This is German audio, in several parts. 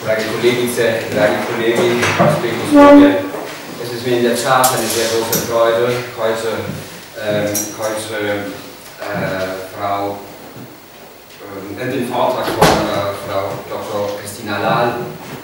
drage kolegice, dragi kolegi, gospe in gospodje. Es ist mir in der Tat eine sehr große Freude, heute den Vortrag von Frau Dr. Christina Lahl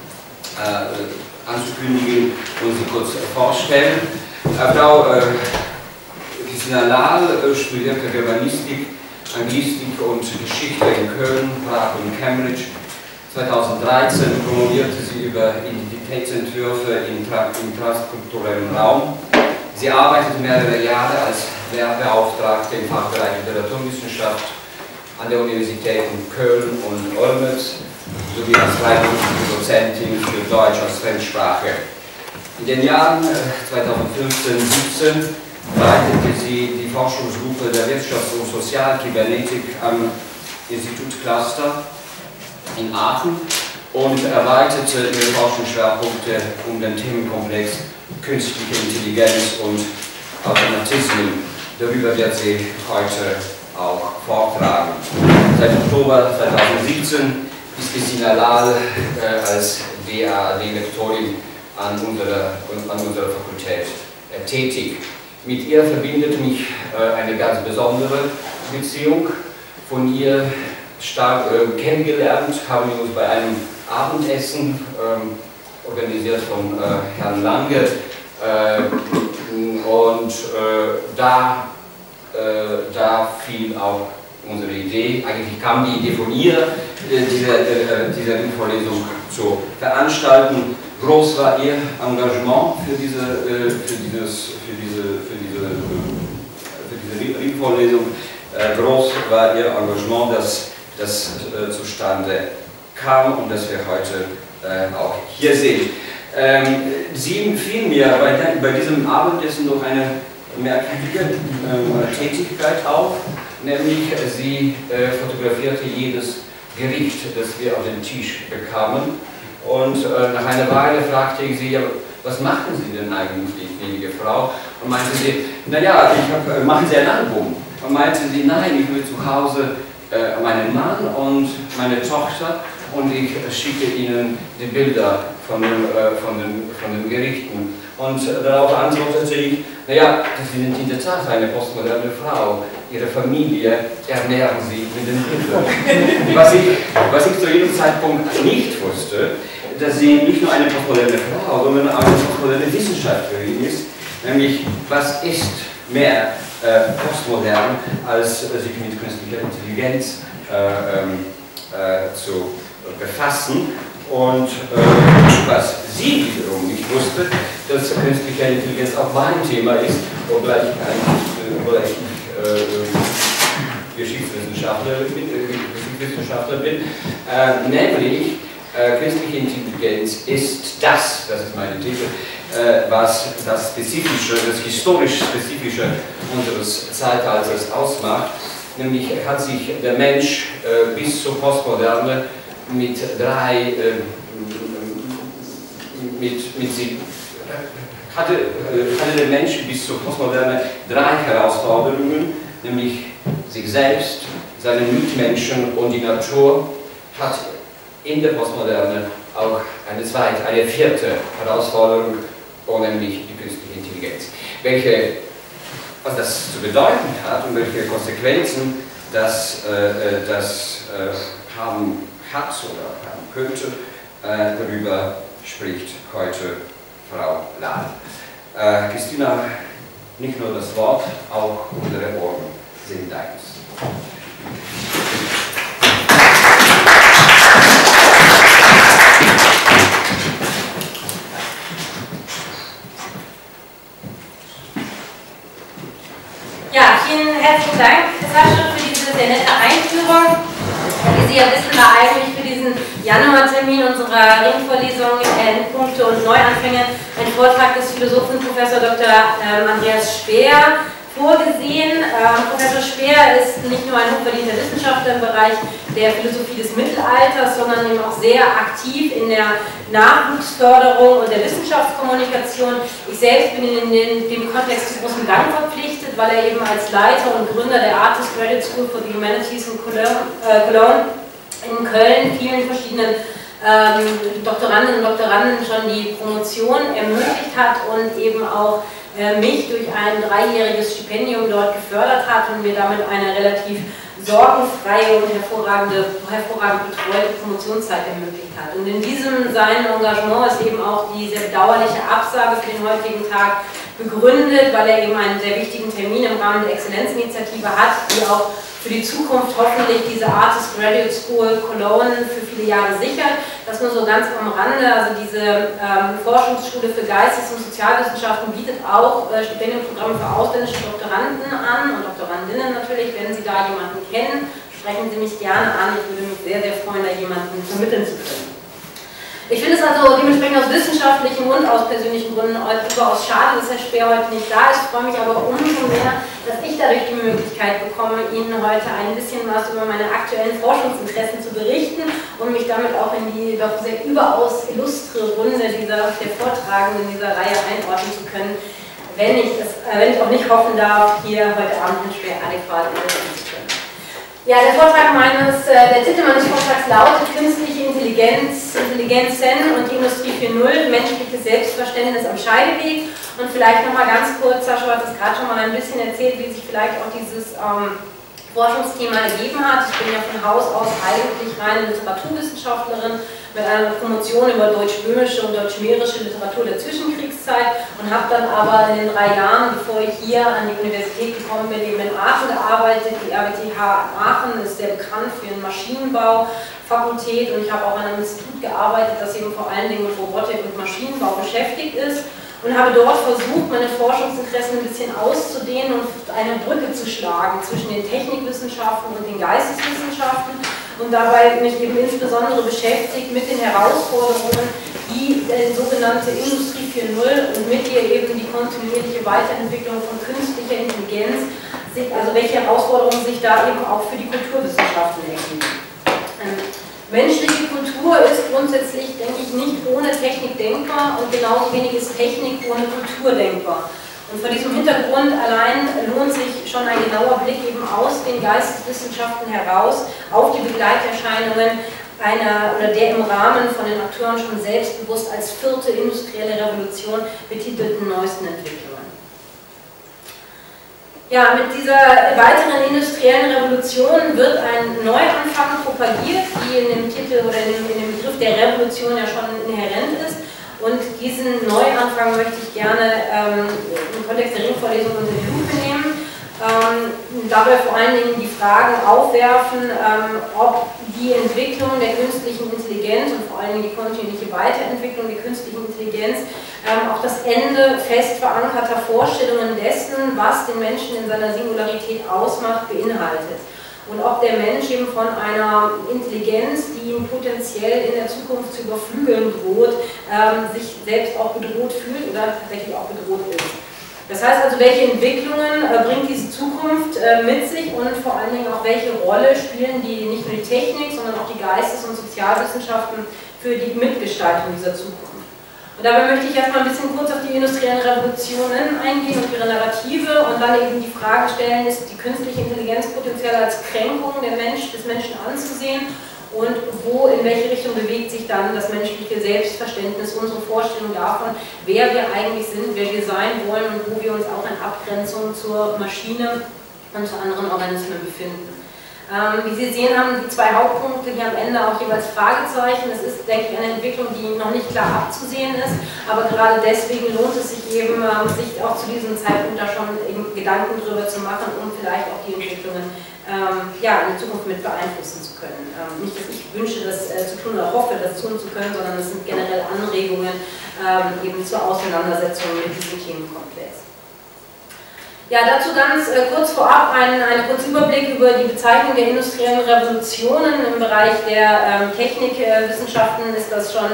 anzukündigen und sie kurz vorstellen. Frau Christina Lahl studierte Germanistik, Anglistik und Geschichte in Köln, Prag und Cambridge. 2013 promovierte sie über Identitätsentwürfe im transkulturellen Raum. Sie arbeitete mehrere Jahre als Lehrbeauftragte im Fachbereich Literaturwissenschaft an der Universitäten Köln und Olmütz sowie als freiberufliche Dozentin für Deutsch als Fremdsprache. In den Jahren 2015-17 leitete sie die Forschungsgruppe der Wirtschafts- und Sozialkybernetik am Institut Cluster in Aachen und erweiterte ihre Forschungsschwerpunkte um den Themenkomplex künstliche Intelligenz und Automatismen. Darüber wird sie heute auch vortragen. Seit Oktober 2017 ist Christina Lahl als DAAD-Lektorin an unserer Fakultät tätig. Mit ihr verbindet mich eine ganz besondere Beziehung. Von ihr stark kennengelernt haben wir uns bei einem Abendessen, organisiert von Herrn Lange, und da fiel auch unsere Idee, eigentlich kam die Idee von ihr, diese Vorlesung zu veranstalten. Groß war ihr Engagement für diese Ringvorlesung, groß war ihr Engagement, dass das zustande kam und dass wir heute auch hier sehen. Sie empfiehlt mir bei diesem Abendessen noch eine merkwürdige Tätigkeit auf, nämlich sie fotografierte jedes Gericht, das wir auf den Tisch bekamen. Und nach einer Weile fragte ich sie, ja, was machen Sie denn eigentlich, gnädige Frau? Und meinte sie, naja, machen Sie ein Album. Und meinte sie, nein, ich will zu Hause meinen Mann und meine Tochter und ich schicke Ihnen die Bilder von den Gerichten. Und darauf antwortete ich, naja, Sie sind in der Tat eine postmoderne Frau. Ihre Familie ernähren Sie mit den Bildern. Was ich zu jedem Zeitpunkt nicht wusste, dass sie nicht nur eine postmoderne Frau, sondern auch eine postmoderne Wissenschaftlerin ist. Nämlich, was ist mehr postmodern, als sich mit künstlicher Intelligenz zu befassen. Und was sie wiederum nicht wusste, dass künstliche Intelligenz auch mein Thema ist, obgleich ich Geschichtswissenschaftler bin, nämlich künstliche Intelligenz ist das ist meine These, was das historisch Spezifische unseres Zeitalters ausmacht, nämlich hat sich der Mensch bis zur Postmoderne hatte der Mensch bis zur Postmoderne drei Herausforderungen, nämlich sich selbst, seine Mitmenschen und die Natur. Hat in der Postmoderne auch eine vierte Herausforderung, nämlich die künstliche Intelligenz. Was das zu bedeuten hat und welche Konsequenzen das haben könnte, darüber spricht heute Frau Lahl. Christina, nicht nur das Wort, auch unsere Ohren sind deins. Ja, vielen herzlichen Dank, Sascha, für diese sehr nette Einführung. Wie Sie ja wissen, war eigentlich für diesen Januartermin unserer Ringvorlesung Endpunkte und Neuanfänge ein Vortrag des Philosophen Prof. Dr. Andreas Speer vorgesehen. Professor Speer ist nicht nur ein hochverdienter Wissenschaftler im Bereich der Philosophie des Mittelalters, sondern eben auch sehr aktiv in der Nachwuchsförderung und der Wissenschaftskommunikation. Ich selbst bin in dem Kontext zu großem Dank verpflichtet, weil er eben als Leiter und Gründer der Artist Graduate School for the Humanities in Cologne in Köln vielen verschiedenen Doktorandinnen und Doktoranden schon die Promotion ermöglicht hat und eben auch mich durch ein 3-jähriges Stipendium dort gefördert hat und mir damit eine relativ sorgenfreie und hervorragend betreute Promotionszeit ermöglicht hat. Und in diesem seinem Engagement ist eben auch die sehr bedauerliche Absage für den heutigen Tag begründet, weil er eben einen sehr wichtigen Termin im Rahmen der Exzellenzinitiative hat, die auch für die Zukunft hoffentlich diese Artist Graduate School Cologne für viele Jahre sichert. Das nur so ganz am Rande, also diese Forschungsschule für Geistes- und Sozialwissenschaften bietet auch Stipendienprogramme für ausländische Doktoranden an und Doktorandinnen natürlich. Wenn Sie da jemanden kennen, sprechen Sie mich gerne an. Ich würde mich sehr, sehr freuen, da jemanden vermitteln zu können. Ich finde es also dementsprechend aus wissenschaftlichen und aus persönlichen Gründen überaus schade, dass Herr Speer heute nicht da ist. Ich freue mich aber umso mehr, dass ich dadurch die Möglichkeit bekomme, Ihnen heute ein bisschen was über meine aktuellen Forschungsinteressen zu berichten und mich damit auch in die doch sehr überaus illustre Runde der Vortragenden in dieser Reihe einordnen zu können, wenn ich auch nicht hoffen darf, hier heute Abend Herrn Speer adäquat übersetzen zu können. Ja, der Titel meines Vortrags lautet Künstliche Intelligenzen und die Industrie 4.0, menschliches Selbstverständnis am Scheideweg. Und vielleicht nochmal ganz kurz, Sascha hat es gerade schon mal ein bisschen erzählt, wie sich vielleicht auch dieses Forschungsthema ergeben hat. Ich bin ja von Haus aus eigentlich reine Literaturwissenschaftlerin mit einer Promotion über deutsch-böhmische und deutsch-mährische Literatur der Zwischenkriegszeit und habe dann aber in den 3 Jahren, bevor ich hier an die Universität gekommen bin, eben in Aachen gearbeitet. Die RWTH Aachen ist sehr bekannt für ihren Maschinenbaufakultät und ich habe auch an einem Institut gearbeitet, das eben vor allen Dingen mit Robotik und Maschinenbau beschäftigt ist. Und habe dort versucht, meine Forschungsinteressen ein bisschen auszudehnen und eine Brücke zu schlagen zwischen den Technikwissenschaften und den Geisteswissenschaften und dabei mich eben insbesondere beschäftigt mit den Herausforderungen, die sogenannte Industrie 4.0 und mit ihr eben die kontinuierliche Weiterentwicklung von künstlicher Intelligenz, also welche Herausforderungen sich da eben auch für die Kulturwissenschaften ergeben. Menschliche Kultur ist grundsätzlich, denke ich, nicht ohne Technik denkbar und genauso wenig ist Technik ohne Kultur denkbar. Und vor diesem Hintergrund allein lohnt sich schon ein genauer Blick eben aus den Geisteswissenschaften heraus auf die Begleiterscheinungen der im Rahmen von den Akteuren schon selbstbewusst als 4. industrielle Revolution betitelten neuesten Entwicklungen. Ja, mit dieser weiteren industriellen Revolution wird ein Neuanfang propagiert, wie in dem Titel oder in dem Begriff der Revolution ja schon inhärent ist. Und diesen Neuanfang möchte ich gerne im Kontext der Ringvorlesung unter die Lupe nehmen. Dabei vor allen Dingen die Fragen aufwerfen, ob die Entwicklung der künstlichen Intelligenz und vor allen Dingen die kontinuierliche Weiterentwicklung der künstlichen Intelligenz auch das Ende fest verankerter Vorstellungen dessen, was den Menschen in seiner Singularität ausmacht, beinhaltet. Und ob der Mensch eben von einer Intelligenz, die ihn potenziell in der Zukunft zu überflügeln droht, sich selbst auch bedroht fühlt oder tatsächlich auch bedroht ist. Das heißt also, welche Entwicklungen bringt diese Zukunft mit sich und vor allen Dingen auch welche Rolle spielen die nicht nur die Technik, sondern auch die Geistes- und Sozialwissenschaften für die Mitgestaltung dieser Zukunft. Und dabei möchte ich erstmal ein bisschen kurz auf die industriellen Revolutionen eingehen und ihre Narrative und dann eben die Frage stellen, ist die künstliche Intelligenz potenziell als Kränkung des Menschen anzusehen und in welche Richtung bewegt sich dann das menschliche Selbstverständnis, unsere Vorstellung davon, wer wir eigentlich sind, wer wir sein wollen und wo wir uns auch in Abgrenzung zur Maschine und zu anderen Organismen befinden. Wie Sie sehen, haben die 2 Hauptpunkte hier am Ende auch jeweils Fragezeichen. Es ist, denke ich, eine Entwicklung, die noch nicht klar abzusehen ist, aber gerade deswegen lohnt es sich eben, sich auch zu diesem Zeitpunkt da schon eben Gedanken drüber zu machen, um vielleicht auch die Entwicklungen in der Zukunft mit beeinflussen zu können. Nicht, dass ich wünsche, das zu tun oder hoffe, das tun zu können, sondern es sind generell Anregungen eben zur Auseinandersetzung mit diesem Themenkomplex. Ja, dazu ganz kurz vorab ein kurzer Überblick über die Bezeichnung der industriellen Revolutionen. Im Bereich der Technikwissenschaften ist das schon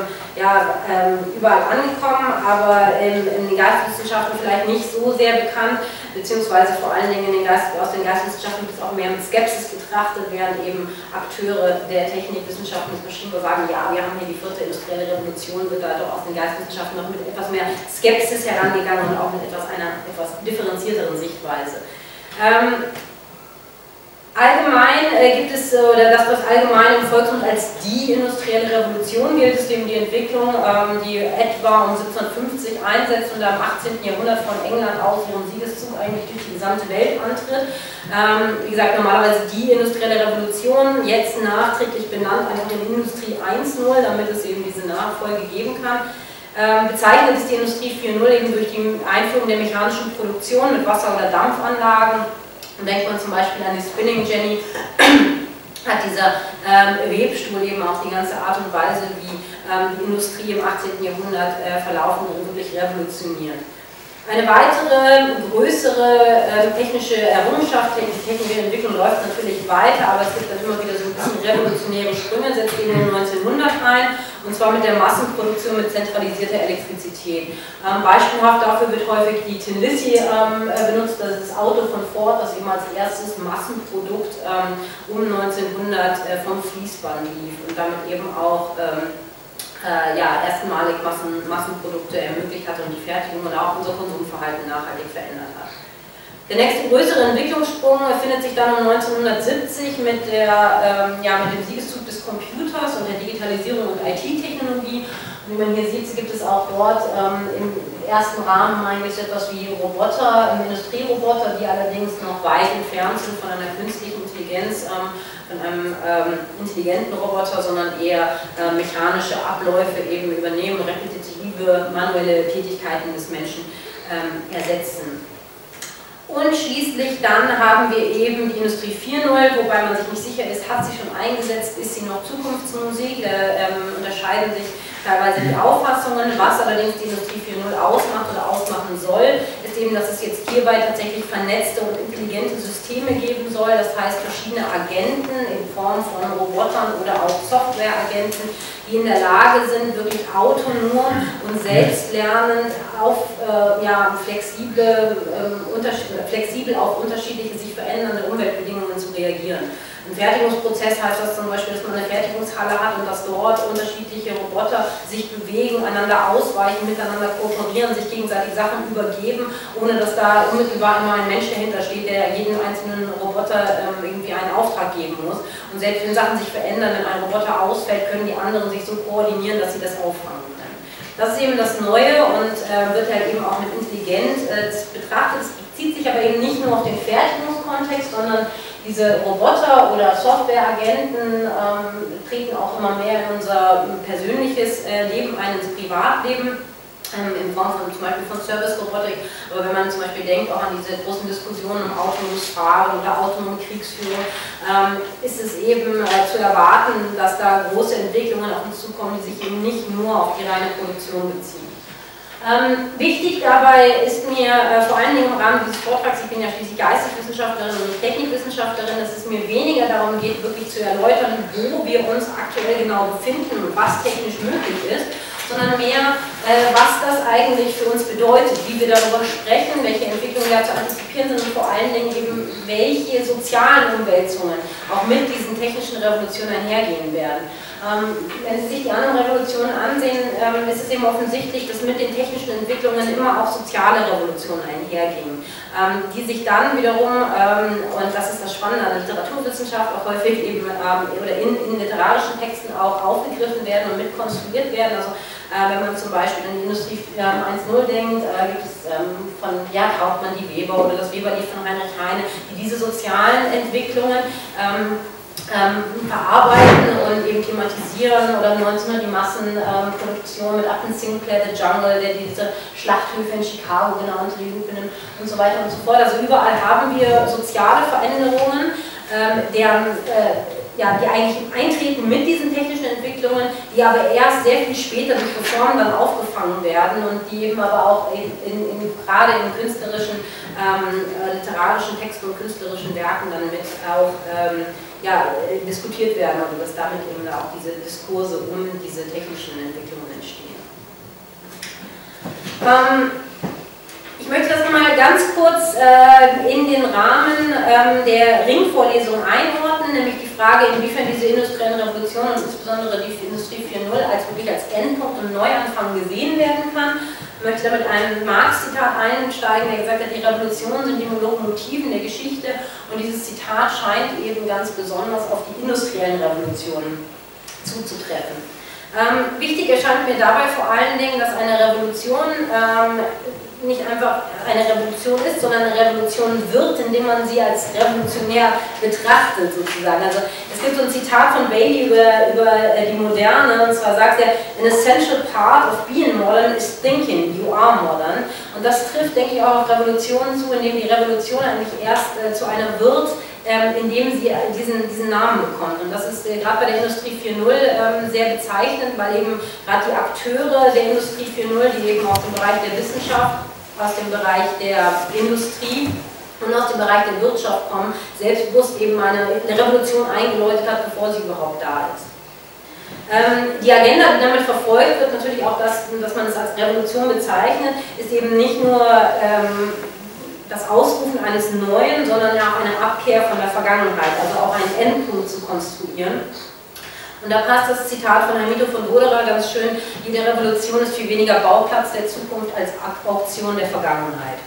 überall angekommen, aber in den Geisteswissenschaften vielleicht nicht so sehr bekannt, beziehungsweise vor allen Dingen aus den Geisteswissenschaften wird es auch mehr mit Skepsis betrachtet, während eben Akteure der Technikwissenschaften des Maschinenbau sagen, ja, wir haben hier die 4. industrielle Revolution, wird da doch aus den Geisteswissenschaften noch mit etwas mehr Skepsis herangegangen und auch mit einer etwas differenzierteren Sichtweise. Allgemein gibt es, oder das, was allgemein im Volksmund als die industrielle Revolution gilt, ist eben die Entwicklung, die etwa um 1750 einsetzt und am 18. Jahrhundert von England aus ihren Siegeszug eigentlich durch die gesamte Welt antritt. Wie gesagt, normalerweise die industrielle Revolution, jetzt nachträglich benannt einfach in Industrie 1.0, damit es eben diese Nachfolge geben kann. Bezeichnet ist die Industrie 4.0 eben durch die Einführung der mechanischen Produktion mit Wasser- oder Dampfanlagen. Und denkt man zum Beispiel an die Spinning Jenny, hat dieser Webstuhl eben auch die ganze Art und Weise, wie die Industrie im 18. Jahrhundert verlaufen und wirklich revolutioniert. Eine weitere, größere technische Errungenschaft, die technische Entwicklung läuft natürlich weiter, aber es gibt dann immer wieder so ein bisschen revolutionäre Sprünge, setzt in den 1900 ein, und zwar mit der Massenproduktion mit zentralisierter Elektrizität. Beispielhaft dafür wird häufig die Tin Lizzie benutzt, das ist das Auto von Ford, das eben als erstes Massenprodukt um 1900 vom Fließband lief und damit eben auch erstmalig Massenprodukte ermöglicht hat und die Fertigung und auch unser Konsumverhalten nachhaltig verändert hat. Der nächste größere Entwicklungssprung findet sich dann um 1970 mit dem Siegeszug des Computers und der Digitalisierung und IT-Technologie. Und wie man hier sieht, gibt es auch dort im ersten Rahmen eigentlich etwas wie Roboter, Industrieroboter, die allerdings noch weit entfernt sind von einer künstlichen Intelligenz, von einem intelligenten Roboter, sondern eher mechanische Abläufe eben übernehmen, repetitive manuelle Tätigkeiten des Menschen ersetzen. Und schließlich dann haben wir eben die Industrie 4.0, wobei man sich nicht sicher ist, hat sie schon eingesetzt, ist sie noch Zukunftsmusik, da unterscheiden sich teilweise die Auffassungen. Was allerdings die Industrie 4.0 ausmacht oder ausmachen soll, ist eben, dass es jetzt hierbei tatsächlich vernetzte und intelligente Systeme geben soll, das heißt verschiedene Agenten in Form von Robotern oder auch Softwareagenten, die in der Lage sind, wirklich autonom und selbstlernend flexibel auf unterschiedliche sich verändernde Umweltbedingungen zu reagieren. Im Fertigungsprozess heißt das zum Beispiel, dass man eine Fertigungshalle hat und dass dort unterschiedliche Roboter sich bewegen, einander ausweichen, miteinander kooperieren, sich gegenseitig Sachen übergeben, ohne dass da unmittelbar immer ein Mensch dahinter steht, der jedem einzelnen Roboter irgendwie einen Auftrag geben muss. Und selbst wenn Sachen sich verändern, wenn ein Roboter ausfällt, können die anderen sich so koordinieren, dass sie das auffangen können. Das ist eben das Neue und wird halt eben auch mit intelligent betrachtet. Es bezieht sich aber eben nicht nur auf den Fertigungskontext, sondern diese Roboter oder Softwareagenten treten auch immer mehr in unser persönliches Leben ein, ins Privatleben, in Form von zum Beispiel von Service-Robotik. Aber wenn man zum Beispiel denkt auch an diese großen Diskussionen um autonomes Fahren oder autonome Kriegsführung, ist es eben zu erwarten, dass da große Entwicklungen auf uns zukommen, die sich eben nicht nur auf die reine Produktion beziehen. Wichtig dabei ist mir vor allen Dingen im Rahmen dieses Vortrags, ich bin ja schließlich Geisteswissenschaftlerin und nicht Technikwissenschaftlerin, dass es mir weniger darum geht, wirklich zu erläutern, wo wir uns aktuell genau befinden und was technisch möglich ist, sondern mehr, was das eigentlich für uns bedeutet, wie wir darüber sprechen, welche Entwicklungen da zu antizipieren sind und vor allen Dingen eben, welche sozialen Umwälzungen auch mit diesen technischen Revolutionen einhergehen werden. Wenn Sie sich die anderen Revolutionen ansehen, ist es eben offensichtlich, dass mit den technischen Entwicklungen immer auch soziale Revolutionen einhergingen, die sich dann wiederum, und das ist das Spannende an der Literaturwissenschaft, auch häufig eben oder in literarischen Texten auch aufgegriffen werden und mitkonstruiert werden. Also wenn man zum Beispiel an die Industrie 1.0 denkt, gibt es von Gerd Hauptmann die Weber oder das Weberlied von Heinrich Heine, die diese sozialen Entwicklungen verarbeiten und eben thematisieren, oder 1900 die Massenproduktion mit Upton Sinclair, The Jungle, der diese Schlachthöfe in Chicago genau unter die Lupe nimmt und so weiter und so fort. Also überall haben wir soziale Veränderungen, die eigentlich eintreten mit diesen technischen Entwicklungen, die aber erst sehr viel später durch Reformen dann aufgefangen werden und die eben aber auch gerade in künstlerischen, literarischen Texten und künstlerischen Werken dann mit auch diskutiert werden, oder dass damit eben auch diese Diskurse um diese technischen Entwicklungen entstehen. Ich möchte das nochmal ganz kurz in den Rahmen der Ringvorlesung einordnen, nämlich die Frage, inwiefern diese industrielle Revolution und insbesondere die Industrie 4.0 wirklich als Endpunkt und Neuanfang gesehen werden kann. Ich möchte da mit einem Marx-Zitat einsteigen, der gesagt hat, die Revolutionen sind die Lokomotiven der Geschichte, und dieses Zitat scheint eben ganz besonders auf die industriellen Revolutionen zuzutreffen. Wichtig erscheint mir dabei vor allen Dingen, dass eine Revolution nicht einfach eine Revolution ist, sondern eine Revolution wird, indem man sie als revolutionär betrachtet, sozusagen. Also es gibt so ein Zitat von Bailey über die Moderne, und zwar sagt er, an essential part of being modern is thinking, you are modern. Und das trifft, denke ich, auch auf Revolutionen zu, indem die Revolution eigentlich erst zu einer wird, indem sie diesen Namen bekommt. Und das ist gerade bei der Industrie 4.0 sehr bezeichnend, weil eben gerade die Akteure der Industrie 4.0, die eben aus dem Bereich der Wissenschaft, aus dem Bereich der Industrie und aus dem Bereich der Wirtschaft kommen, selbstbewusst eben eine Revolution eingeläutet hat, bevor sie überhaupt da ist. Die Agenda, die damit verfolgt wird, natürlich auch das, dass man es als Revolution bezeichnet, ist eben nicht nur das Ausrufen eines Neuen, sondern auch eine Abkehr von der Vergangenheit, also auch einen Endpunkt zu konstruieren. Und da passt das Zitat von Hamilton von Roederer ganz schön: jede Revolution ist viel weniger Bauplatz der Zukunft als Auktion der Vergangenheit.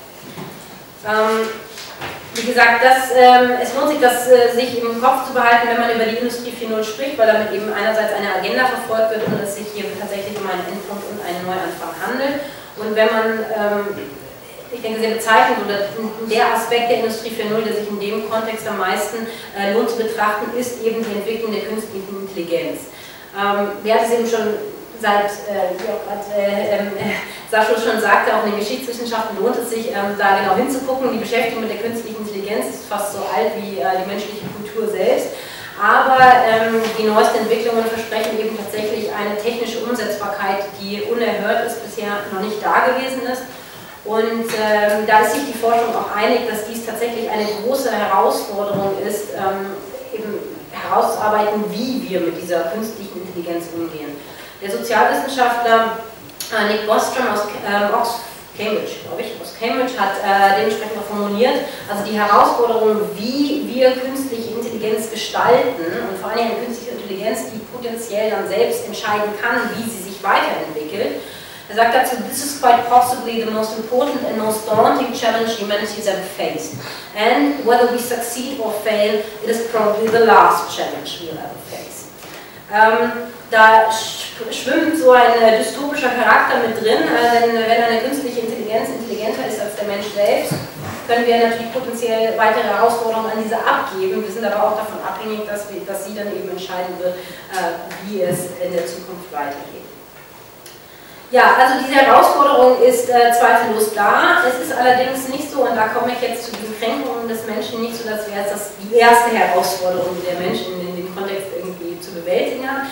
Wie gesagt, es lohnt sich, das sich im Kopf zu behalten, wenn man über die Industrie 4.0 spricht, weil damit eben einerseits eine Agenda verfolgt wird und es sich hier tatsächlich um einen Endpunkt und einen Neuanfang handelt. Und wenn man ich denke, sehr bezeichnend, oder der Aspekt der Industrie 4.0, der sich in dem Kontext am meisten lohnt zu betrachten, ist eben die Entwicklung der künstlichen Intelligenz. Wir hatten es eben schon seit, wie auch gerade Sascha schon sagte, auch in den Geschichtswissenschaften lohnt es sich, da genau hinzugucken. Die Beschäftigung mit der künstlichen Intelligenz ist fast so alt wie die menschliche Kultur selbst. Aber die neuesten Entwicklungen versprechen eben tatsächlich eine technische Umsetzbarkeit, die unerhört ist, bisher noch nicht da gewesen ist. Und da ist sich die Forschung auch einig, dass dies tatsächlich eine große Herausforderung ist, eben herauszuarbeiten, wie wir mit dieser künstlichen Intelligenz umgehen. Der Sozialwissenschaftler Nick Bostrom aus Cambridge, glaube ich, aus Cambridge hat dementsprechend auch formuliert, also die Herausforderung, wie wir künstliche Intelligenz gestalten, und vor allem eine künstliche Intelligenz, die potenziell dann selbst entscheiden kann, wie sie sich weiterentwickelt. Er sagt dazu, this is quite possibly the most important and most daunting challenge humanity has ever faced. And whether we succeed or fail, it is probably the last challenge we will ever face. Da schwimmt so ein dystopischer Charakter mit drin, denn wenn eine künstliche Intelligenz intelligenter ist als der Mensch selbst, können wir natürlich potenziell weitere Herausforderungen an diese abgeben. Wir sind aber auch davon abhängig, dass sie dann eben entscheiden wird, wie es in der Zukunft weitergeht. Ja, also diese Herausforderung ist zweifellos da. Es ist allerdings nicht so, und da komme ich jetzt zu den Kränkungen des Menschen, nicht so, dass wäre das die erste Herausforderung, die der Mensch in dem Kontext irgendwie zu bewältigen hat.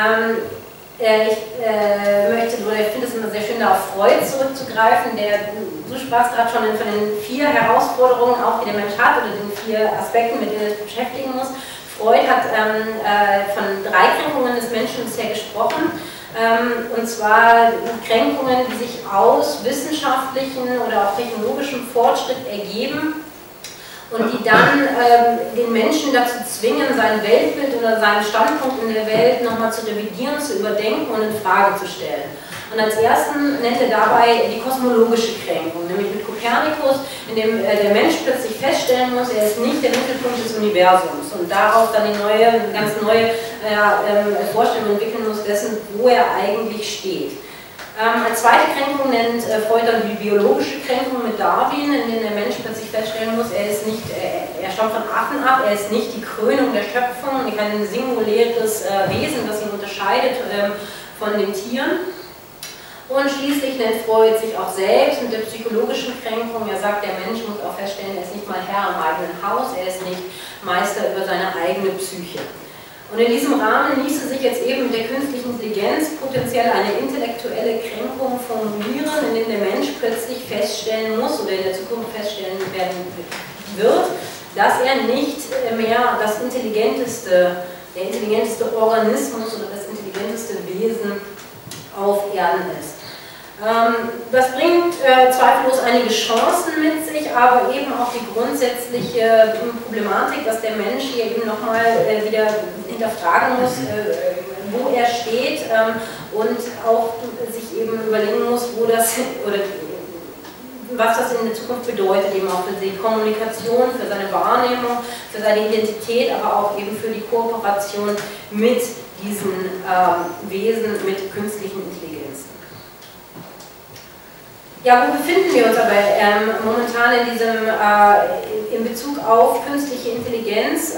Ich finde es immer sehr schön, da auf Freud zurückzugreifen, du sprachst gerade schon von den 4 Herausforderungen, auch die der Mensch hat, oder den 4 Aspekten, mit denen er sich beschäftigen muss. Freud hat von 3 Kränkungen des Menschen bisher gesprochen. Und zwar Kränkungen, die sich aus wissenschaftlichen oder auch technologischem Fortschritt ergeben und die dann den Menschen dazu zwingen, sein Weltbild oder seinen Standpunkt in der Welt nochmal zu revidieren, zu überdenken und in Frage zu stellen. Und als ersten nennt er dabei die kosmologische Kränkung, nämlich mit Kopernikus, in dem der Mensch plötzlich feststellen muss, er ist nicht der Mittelpunkt des Universums und darauf dann eine ganz neue Vorstellung entwickeln muss dessen, wo er eigentlich steht. Als zweite Kränkung nennt Freud dann die biologische Kränkung mit Darwin, in dem der Mensch plötzlich feststellen muss, er stammt von Affen ab, er ist nicht die Krönung der Schöpfung, kein singuläres Wesen, das ihn unterscheidet von den Tieren. Und schließlich nennt Freud sich auch selbst mit der psychologischen Kränkung. Er sagt, der Mensch muss auch feststellen, er ist nicht mal Herr im eigenen Haus, er ist nicht Meister über seine eigene Psyche. Und in diesem Rahmen ließe sich jetzt eben mit der künstlichen Intelligenz potenziell eine intellektuelle Kränkung formulieren, in dem der Mensch plötzlich feststellen muss oder in der Zukunft feststellen werden wird, dass er nicht mehr der intelligenteste Organismus oder das intelligenteste Wesen auf Erden ist. Das bringt zweifellos einige Chancen mit sich, aber eben auch die grundsätzliche Problematik, dass der Mensch hier eben nochmal wieder hinterfragen muss, wo er steht und auch sich eben überlegen muss, wo das oder was das in der Zukunft bedeutet, eben auch für die Kommunikation, für seine Wahrnehmung, für seine Identität, aber auch eben für die Kooperation mit diesen Wesen, mit künstlichen Intelligenzen. Ja, wo befinden wir uns aber momentan in diesem, in Bezug auf künstliche Intelligenz?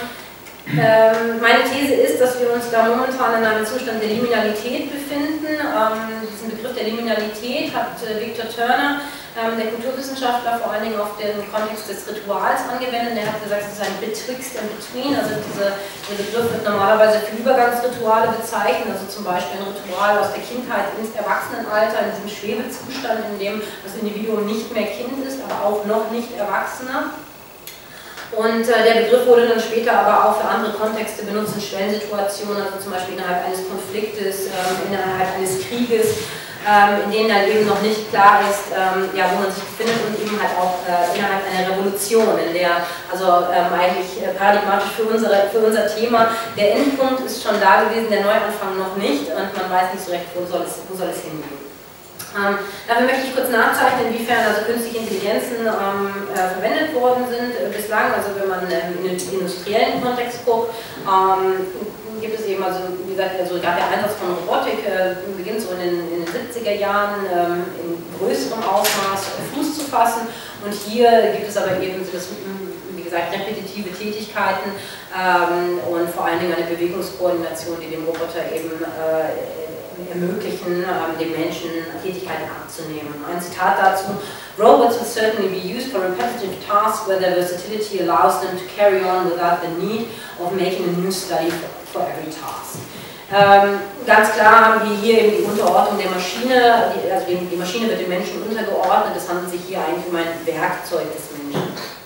Meine These ist, dass wir uns da momentan in einem Zustand der Liminalität befinden. Diesen Begriff der Liminalität hat Victor Turner, der Kulturwissenschaftler, vor allen Dingen auf den Kontext des Rituals angewendet. Der hat gesagt, es ist ein Betwixt and Between, also der Begriff wird normalerweise für Übergangsrituale bezeichnet, also zum Beispiel ein Ritual aus der Kindheit ins Erwachsenenalter, in diesem Schwebezustand, in dem das Individuum nicht mehr Kind ist, aber auch noch nicht Erwachsener. Und der Begriff wurde dann später aber auch für andere Kontexte benutzt, in Schwellensituationen, also zum Beispiel innerhalb eines Konfliktes, innerhalb eines Krieges, in denen dann eben noch nicht klar ist, ja, wo man sich befindet, und eben halt auch innerhalb einer Revolution, in der, also eigentlich paradigmatisch für unser Thema, der Endpunkt ist schon da gewesen, der Neuanfang noch nicht, und man weiß nicht so recht, wo soll es hingehen. Dafür möchte ich kurz nachzeichnen, inwiefern also künstliche Intelligenzen verwendet worden sind bislang. Also wenn man in den industriellen Kontext guckt, gibt es eben, also wie gesagt, also gerade der Einsatz von Robotik beginnt so in den 70er Jahren in größerem Ausmaß Fuß zu fassen, und hier gibt es aber eben so das, wie gesagt, repetitive Tätigkeiten und vor allen Dingen eine Bewegungskoordination, die dem Roboter eben ermöglichen, dem Menschen Tätigkeiten abzunehmen. Ein Zitat dazu: Robots will certainly be used for repetitive tasks where their versatility allows them to carry on without the need of making a new study for every task. Ganz klar haben wir hier eben die Unterordnung der Maschine, also die Maschine wird dem Menschen untergeordnet, es handelt sich hier eigentlich um ein Werkzeug des Menschen.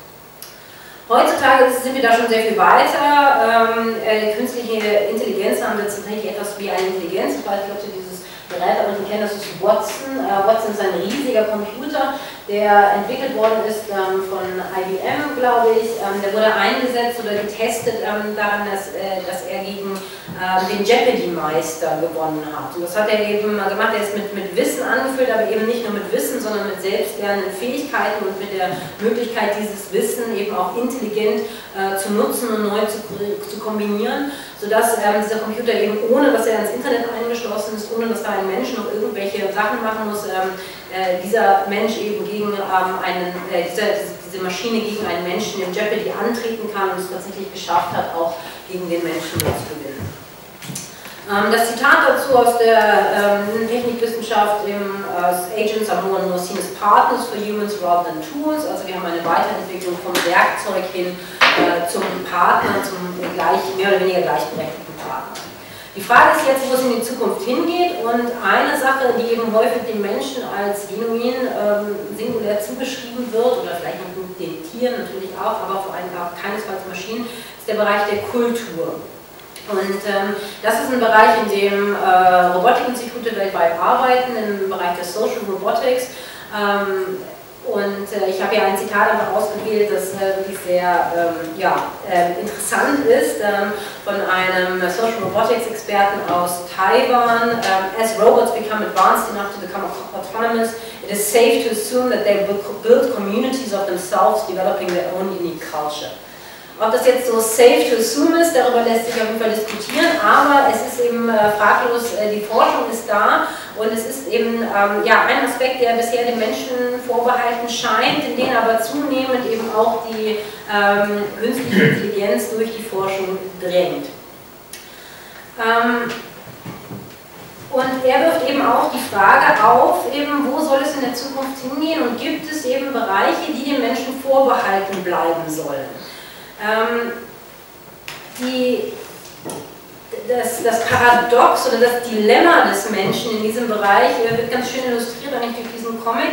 Heutzutage sind wir da schon sehr viel weiter. Künstliche Intelligenz haben wir tatsächlich etwas wie eine Intelligenz. Ich weiß nicht, ob Sie dieses Gerät kennen, das ist Watson. Watson ist ein riesiger Computer, der entwickelt worden ist von IBM, glaube ich. Der wurde eingesetzt oder getestet daran, dass er gegen den Jeopardy-Meister gewonnen hat. Und das hat er eben gemacht. Er ist mit Wissen angefüllt, aber eben nicht nur mit Wissen, sondern mit selbstlernenden Fähigkeiten und mit der Möglichkeit, dieses Wissen eben auch intelligent zu nutzen und neu zu kombinieren, sodass dieser Computer eben, ohne dass er ins Internet eingeschlossen ist, ohne dass da ein Mensch noch irgendwelche Sachen machen muss, dieser Mensch eben gegen diese Maschine gegen einen Menschen im Jeopardy antreten kann und es tatsächlich geschafft hat, auch gegen den Menschen zu gewinnen. Das Zitat dazu aus der Technikwissenschaft: Agents are more and more seen as partners for humans rather than tools. Also wir haben eine Weiterentwicklung vom Werkzeug hin zum Partner, zum mehr oder weniger gleichberechtigten Partner. Die Frage ist jetzt, wo es in die Zukunft hingeht, und eine Sache, die eben häufig den Menschen als genuin singulär zugeschrieben wird, oder vielleicht noch den Tieren natürlich auch, aber vor allem auch keinesfalls Maschinen, ist der Bereich der Kultur. Und das ist ein Bereich, in dem Robotikinstitute weltweit arbeiten, im Bereich der Social Robotics. Ich habe hier ein Zitat einfach ausgewählt, das wirklich sehr interessant ist, von einem Social Robotics Experten aus Taiwan. As robots become advanced enough to become autonomous, it is safe to assume that they will build communities of themselves, developing their own unique culture. Ob das jetzt so safe to assume ist, darüber lässt sich auf jeden Fall diskutieren, aber es ist eben fraglos, die Forschung ist da, und es ist eben ein Aspekt, der bisher den Menschen vorbehalten scheint, in den aber zunehmend eben auch die künstliche Intelligenz durch die Forschung drängt. Und er wirft eben auch die Frage auf, eben, wo soll es in der Zukunft hingehen, und gibt es eben Bereiche, die den Menschen vorbehalten bleiben sollen. Das Paradox oder das Dilemma des Menschen in diesem Bereich wird ganz schön illustriert, eigentlich durch diesen Comic.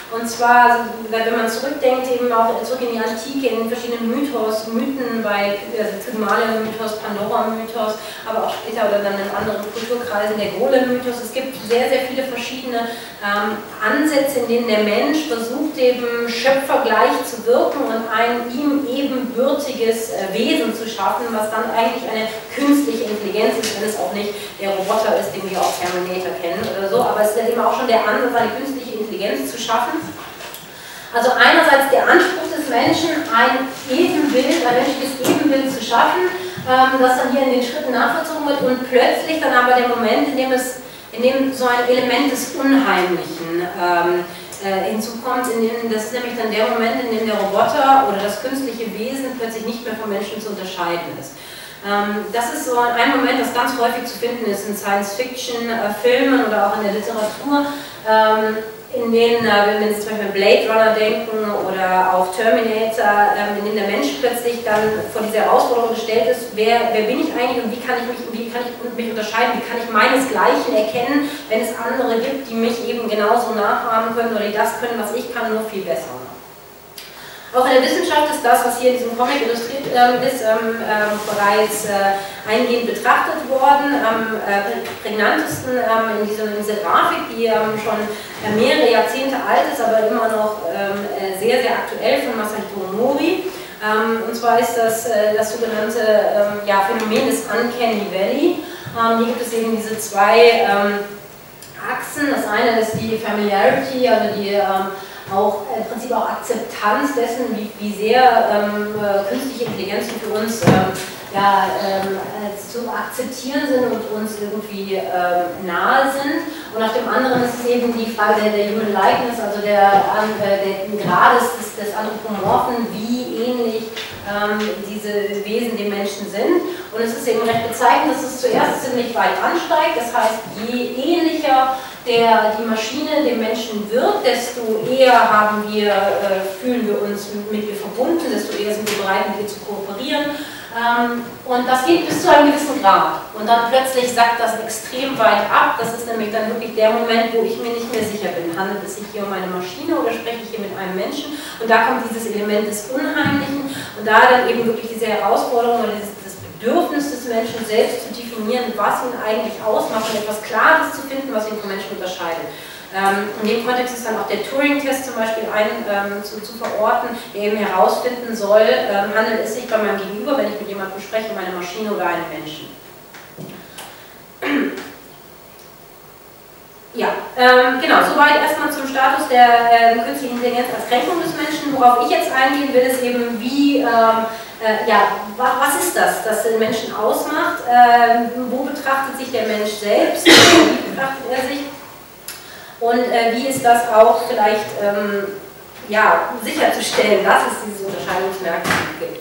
Und zwar, wenn man zurückdenkt, eben auch zurück in die Antike, in verschiedenen Mythen, bei Pygmalion-Mythos, Pandora-Mythos, aber auch später oder dann in anderen Kulturkreisen der Golem-Mythos. Es gibt sehr, sehr viele verschiedene Ansätze, in denen der Mensch versucht, eben schöpfergleich zu wirken und ein ihm ebenbürtiges Wesen zu schaffen, was dann eigentlich eine künstliche Intelligenz ist, wenn es auch nicht der Roboter ist, den wir auch Terminator kennen oder so, aber es ist eben auch schon der Ansatz, eine künstliche Intelligenz zu schaffen. Also einerseits der Anspruch des Menschen, ein Ebenbild, ein menschliches Ebenbild zu schaffen, das dann hier in den Schritten nachvollzogen wird und plötzlich dann aber der Moment, in dem so ein Element des Unheimlichen hinzukommt, das ist nämlich dann der Moment, in dem der Roboter oder das künstliche Wesen plötzlich nicht mehr vom Menschen zu unterscheiden ist. Das ist so ein Moment, das ganz häufig zu finden ist in Science-Fiction-Filmen oder auch in der Literatur, in denen, wenn Sie zum Beispiel an Blade Runner denken oder auch Terminator, in denen der Mensch plötzlich dann vor dieser Herausforderung gestellt ist, wer bin ich eigentlich und wie kann ich mich unterscheiden, wie kann ich meinesgleichen erkennen, wenn es andere gibt, die mich eben genauso nachahmen können oder die das können, was ich kann, nur viel besser. Auch in der Wissenschaft ist das, was hier in diesem Comic illustriert ist, bereits eingehend betrachtet worden. Am prägnantesten in dieser Grafik, die schon mehrere Jahrzehnte alt ist, aber immer noch sehr, sehr aktuell, von Masahito Mori. Und zwar ist das das sogenannte Phänomen des Uncanny Valley. Hier gibt es eben diese zwei Achsen. Das eine ist die Familiarity, also die auch im Prinzip auch Akzeptanz dessen, wie sehr künstliche Intelligenzen für uns zu akzeptieren sind und uns irgendwie nahe sind. Und auf dem anderen ist es eben die Frage der Human Likeness, also der Grades des Anthropomorphen, wie ähnlich diese Wesen dem Menschen sind. Und es ist eben recht bezeichnend, dass es zuerst ziemlich weit ansteigt. Das heißt, je ähnlicher die Maschine dem Menschen wird, desto eher fühlen wir uns mit ihr verbunden, desto eher sind wir bereit, mit ihr zu kooperieren. Und das geht bis zu einem gewissen Grad. Und dann plötzlich sackt das extrem weit ab. Das ist nämlich dann wirklich der Moment, wo ich mir nicht mehr sicher bin. Handelt es sich hier um eine Maschine oder spreche ich hier mit einem Menschen? Und da kommt dieses Element des Unheimlichen und da dann eben wirklich diese Herausforderung oder das Bedürfnis des Menschen selbst zu definieren, was ihn eigentlich ausmacht und etwas Klares zu finden, was ihn vom Menschen unterscheidet. In dem Kontext ist dann auch der Turing-Test zum Beispiel zu verorten, der eben herausfinden soll, handelt es sich bei meinem Gegenüber, wenn ich mit jemandem spreche, um eine Maschine oder einen Menschen. Ja, genau, soweit erstmal zum Status der künstlichen Intelligenz als Kränkung des Menschen. Worauf ich jetzt eingehen will, ist eben, was ist das den Menschen ausmacht? Wo betrachtet sich der Mensch selbst? Wie betrachtet er sich? Und wie ist das auch vielleicht sicherzustellen, dass es diese Unterscheidungsmerkmale gibt?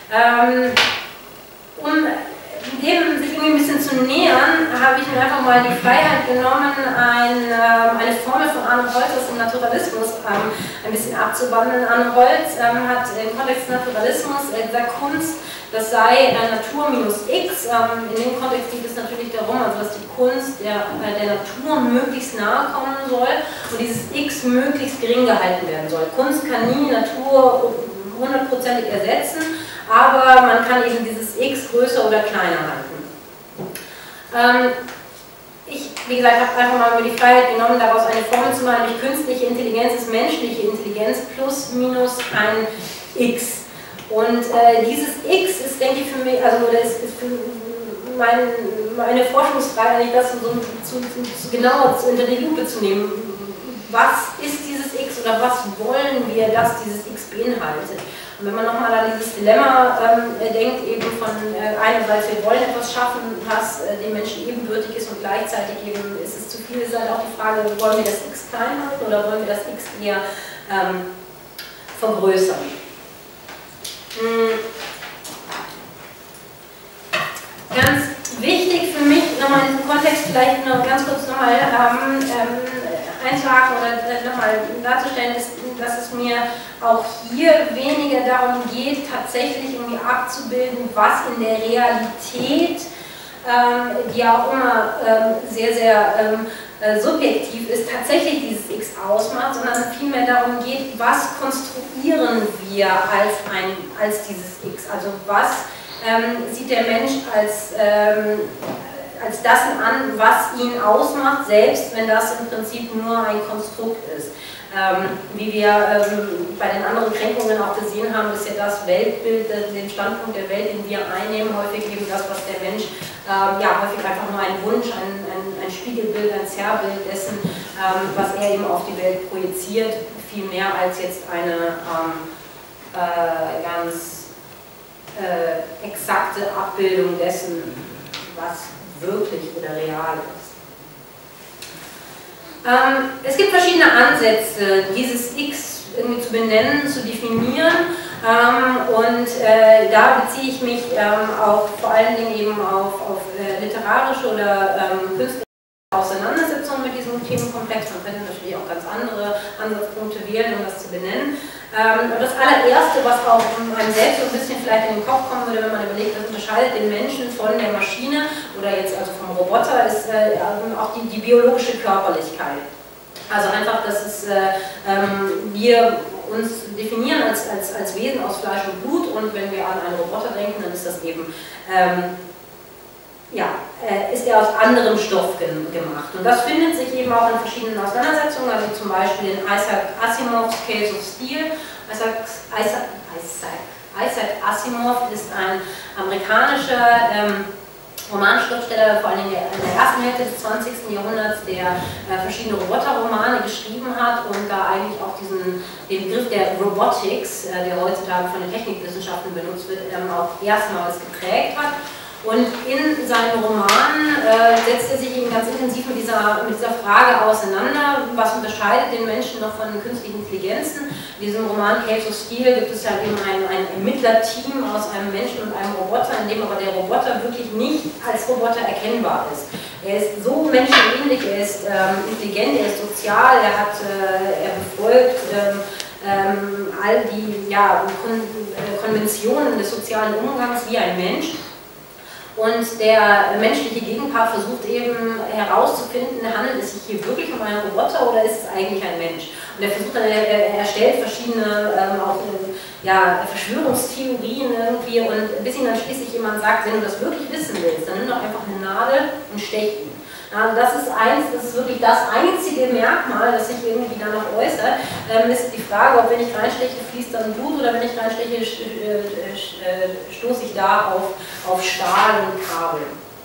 Um dem sich irgendwie ein bisschen zu nähern, habe ich mir einfach mal die Freiheit genommen, eine Formel von Arno Holz aus dem Naturalismus ein bisschen abzuwandeln. Arno Holz hat im Kontext des Naturalismus gesagt, Kunst, das sei Natur minus X. In dem Kontext geht es natürlich darum, also dass die Kunst der Natur möglichst nahe kommen soll und dieses X möglichst gering gehalten werden soll. Kunst kann nie Natur hundertprozentig ersetzen, aber man kann eben dieses X größer oder kleiner halten. Ich, wie gesagt, habe einfach mal mir die Freiheit genommen, daraus eine Formel zu machen, nämlich künstliche Intelligenz ist menschliche Intelligenz plus minus ein X. Und dieses X ist, denke ich, für mich, also das ist für meine Forschungsfrage, nicht das genauer unter die Lupe zu nehmen. Was ist dieses X oder was wollen wir, dass dieses X beinhaltet? Und wenn man nochmal an dieses Dilemma denkt, eben von einerseits, wir wollen etwas schaffen, was dem Menschen ebenbürtig ist und gleichzeitig eben ist es zu viel, ist halt auch die Frage, wollen wir das X klein halten oder wollen wir das X eher vergrößern? Ganz wichtig für mich, nochmal in diesem Kontext vielleicht noch ganz kurz nochmal einzuhaken oder nochmal darzustellen, ist, dass es mir auch hier weniger darum geht, tatsächlich irgendwie abzubilden, was in der Realität die ja auch immer sehr, sehr subjektiv ist, tatsächlich dieses X ausmacht, sondern vielmehr darum geht, was konstruieren wir als dieses X, also was sieht der Mensch als das an, was ihn ausmacht, selbst wenn das im Prinzip nur ein Konstrukt ist. Wie wir bei den anderen Kränkungen auch gesehen haben, ist ja das Weltbild, den Standpunkt der Welt, den wir einnehmen, häufig eben das, was der Mensch, ja, häufig einfach nur ein Wunsch, ein Spiegelbild, ein Zerrbild dessen, was er eben auf die Welt projiziert, viel mehr als jetzt eine ganz exakte Abbildung dessen, was wirklich oder real ist. Es gibt verschiedene Ansätze, dieses X irgendwie zu benennen, zu definieren, und da beziehe ich mich auch vor allen Dingen eben auf literarische oder künstlerische Auseinandersetzungen mit diesem Themenkomplex. Man könnte natürlich auch ganz andere Ansatzpunkte wählen, um das zu benennen. Und das allererste, was auch einem selbst so ein bisschen vielleicht in den Kopf kommen würde, wenn man überlegt, was unterscheidet den Menschen von der Maschine oder jetzt also vom Roboter, ist auch die biologische Körperlichkeit. Also einfach, dass wir uns definieren als Wesen aus Fleisch und Blut, und wenn wir an einen Roboter denken, dann ist das eben ist er aus anderem Stoff gemacht. Und das findet sich eben auch in verschiedenen Auseinandersetzungen, also zum Beispiel in Isaac Asimovs Scales of Steel. Isaac Asimov ist ein amerikanischer Romanschriftsteller, vor allem in der ersten Hälfte des 20. Jahrhunderts, der verschiedene Roboterromane geschrieben hat und da eigentlich auch den Begriff der Robotics, der heutzutage von den Technikwissenschaften benutzt wird, auch erstmals geprägt hat. Und in seinen Romanen setzt er sich eben ganz intensiv mit dieser Frage auseinander, was unterscheidet den Menschen noch von künstlichen Intelligenzen. In diesem Roman Scales of Steel gibt es ja eben ein Ermittlerteam aus einem Menschen und einem Roboter, in dem aber der Roboter wirklich nicht als Roboter erkennbar ist. Er ist so menschenähnlich, er ist intelligent, er ist sozial, er befolgt all die Konventionen des sozialen Umgangs wie ein Mensch. Und der menschliche Gegenpart versucht eben herauszufinden, handelt es sich hier wirklich um einen Roboter oder ist es eigentlich ein Mensch? Und er versucht dann, er stellt verschiedene Verschwörungstheorien irgendwie, und bis ihn dann schließlich jemand sagt, wenn du das wirklich wissen willst, dann nimm doch einfach eine Nadel und stech ihn. Das ist wirklich das einzige Merkmal, das sich irgendwie danach äußert, ist die Frage, ob wenn ich reinsteche, fließt dann Blut, oder wenn ich reinsteche, stoße ich da auf Stahl und Kabel.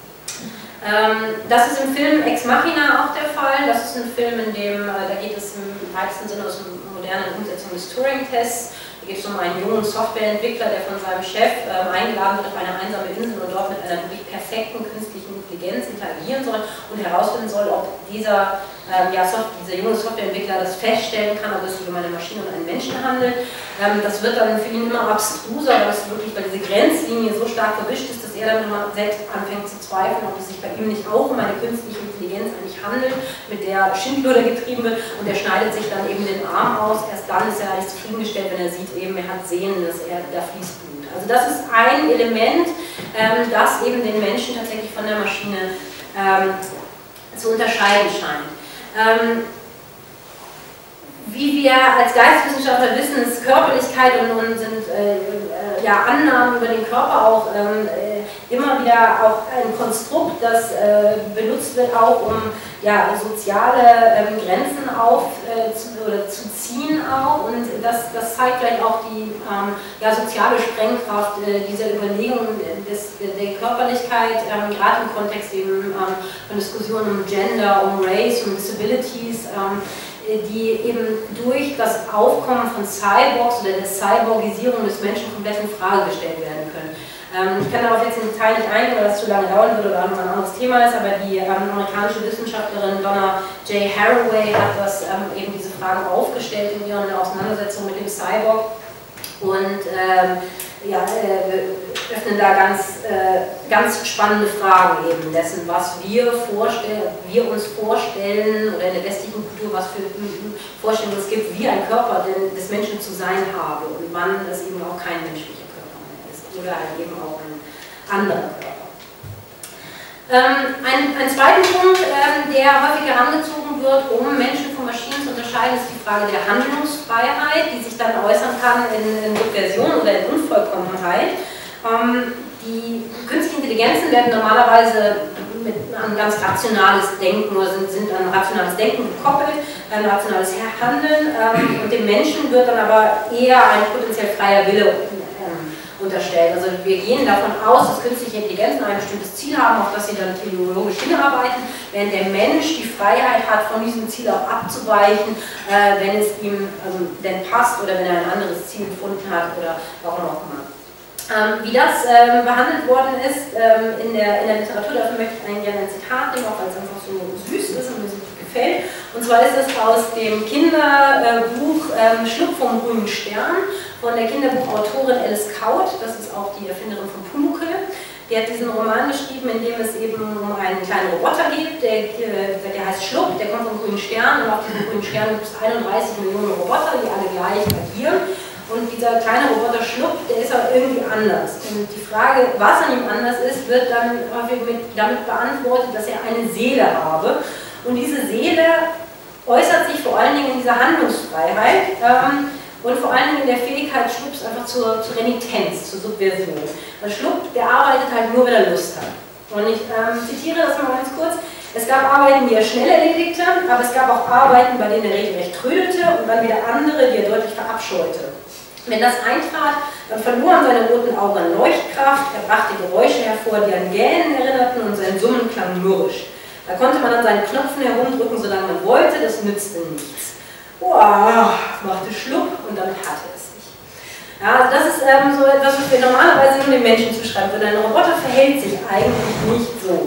Das ist im Film Ex Machina auch der Fall. Das ist ein Film, in dem, da geht es im weitesten Sinne aus der modernen Umsetzung des Turing-Tests. Da geht es um einen jungen Softwareentwickler, der von seinem Chef eingeladen wird auf eine einsame Insel und dort mit einer wirklich perfekten künstlichen Intelligenz interagieren soll und herausfinden soll, ob dieser junge Softwareentwickler das feststellen kann, ob es sich um eine Maschine oder einen Menschen handelt. Das wird dann für ihn immer abstruser, weil diese Grenzlinie so stark verwischt ist, dass er dann immer selbst anfängt zu zweifeln, ob es sich bei ihm nicht auch um eine künstliche Intelligenz eigentlich handelt, mit der Schindluder getrieben wird, und er schneidet sich dann eben den Arm aus. Erst dann ist er eigentlich zufriedengestellt, wenn er sieht, eben er hat Sehnen, da fließt Blut. Also das ist ein Element, das eben den Menschen tatsächlich von der Maschine zu unterscheiden scheint. Wie wir als Geisteswissenschaftler wissen, ist Körperlichkeit und sind Annahmen über den Körper auch immer wieder auch ein Konstrukt, das benutzt wird, auch um soziale Grenzen zu ziehen auch, und das zeigt vielleicht auch die soziale Sprengkraft dieser Überlegung der Körperlichkeit, gerade im Kontext eben von Diskussionen um Gender, um Race, um Disabilities, die eben durch das Aufkommen von Cyborgs oder der Cyborgisierung des Menschen komplett in Frage gestellt werden können. Ich kann darauf jetzt im Detail nicht eingehen, weil das zu lange dauern würde oder noch ein anderes Thema ist, aber die amerikanische Wissenschaftlerin Donna J. Haraway hat eben diese Frage aufgestellt in ihrer Auseinandersetzung mit dem Cyborg, und öffnen da ganz spannende Fragen eben dessen, was wir uns vorstellen, oder in der westlichen Kultur, was für Vorstellungen es gibt, wie ein Körper des Menschen zu sein habe und wann es eben auch kein menschlicher Körper mehr ist oder halt eben auch ein anderer Körper. Ein zweiter Punkt, der häufig herangezogen wird, um Menschen von Maschinen zu unterscheiden, ist die Frage der Handlungsfreiheit, die sich dann äußern kann in Subversion oder in Unvollkommenheit. Die künstlichen Intelligenzen werden normalerweise an ganz rationales Denken oder sind an rationales Denken gekoppelt, ein rationales Handeln, und dem Menschen wird dann aber eher ein potenziell freier Wille unterstellt. Also wir gehen davon aus, dass künstliche Intelligenzen ein bestimmtes Ziel haben, auf das sie dann teleologisch hinarbeiten, während der Mensch die Freiheit hat, von diesem Ziel auch abzuweichen, wenn es ihm denn passt oder wenn er ein anderes Ziel gefunden hat oder warum auch immer. Wie das behandelt worden ist in der Literatur, dafür möchte ich eigentlich gerne ein Zitat nehmen, auch weil es einfach so süß ist und mir so gut gefällt. Und zwar ist es aus dem Kinderbuch Schlupf vom grünen Stern von der Kinderbuchautorin Alice Kaut, das ist auch die Erfinderin von Pumuckl. Die hat diesen Roman geschrieben, in dem es eben um einen kleinen Roboter geht, der heißt Schlupp, der kommt vom grünen Stern, und auf diesem grünen Stern gibt es 31 Millionen Roboter, die alle gleich agieren. Und dieser kleine Roboter Schlupp, der ist aber irgendwie anders. Und die Frage, was an ihm anders ist, wird dann häufig damit beantwortet, dass er eine Seele habe. Und diese Seele äußert sich vor allen Dingen in dieser Handlungsfreiheit und vor allen Dingen in der Fähigkeit Schlupps einfach zur Renitenz, zur Subversion. Weil Schlupp, der arbeitet halt nur, wenn er Lust hat. Und ich zitiere das mal ganz kurz. Es gab Arbeiten, die er schnell erledigte, aber es gab auch Arbeiten, bei denen er regelrecht trödelte, und dann wieder andere, die er deutlich verabscheute. Wenn das eintrat, dann verloren seine roten Augen an Leuchtkraft, er brachte Geräusche hervor, die an Gähnen erinnerten, und sein Summen klang mürrisch. Da konnte man an seinen Knöpfen herumdrücken, solange man wollte, das nützte nichts. Boah, machte Schlupp, und damit hatte es sich. Ja, also das ist so etwas, was wir normalerweise nur den Menschen zuschreiben würden. Ein Roboter verhält sich eigentlich nicht so.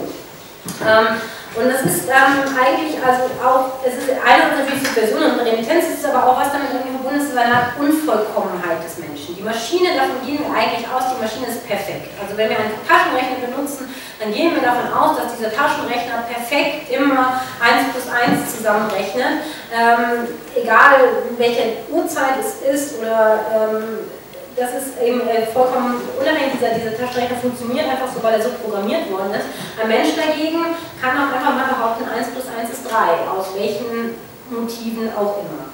Und das ist eigentlich, also auch, es ist einerseits natürlich Subversion und Renitenz, es ist aber auch was damit irgendwie verbunden ist, weil eine Art Unvollkommenheit des Menschen. Die Maschine, davon gehen wir eigentlich aus, die Maschine ist perfekt. Also wenn wir einen Taschenrechner benutzen, dann gehen wir davon aus, dass dieser Taschenrechner perfekt immer 1 plus 1 zusammenrechnet, egal welche Uhrzeit es ist oder das ist eben vollkommen unabhängig, dieser Taschenrechner funktioniert einfach so, weil er so programmiert worden ist. Ein Mensch dagegen kann auch einfach mal behaupten, 1 plus 1 ist 3, aus welchen Motiven auch immer.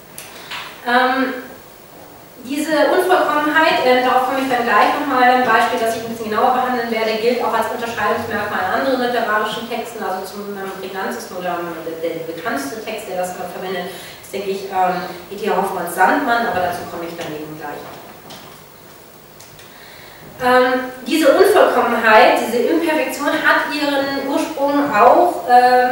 Diese Unvollkommenheit, darauf komme ich dann gleich nochmal, ein Beispiel, das ich ein bisschen genauer behandeln werde, gilt auch als Unterscheidungsmerkmal in anderen literarischen Texten, also zum prägnantesten oder der bekannteste Text, der das verwendet, ist, denke ich, E.T. Hoffmanns Sandmann, aber dazu komme ich dann eben gleich. Diese Unvollkommenheit, diese Imperfektion hat ihren Ursprung auch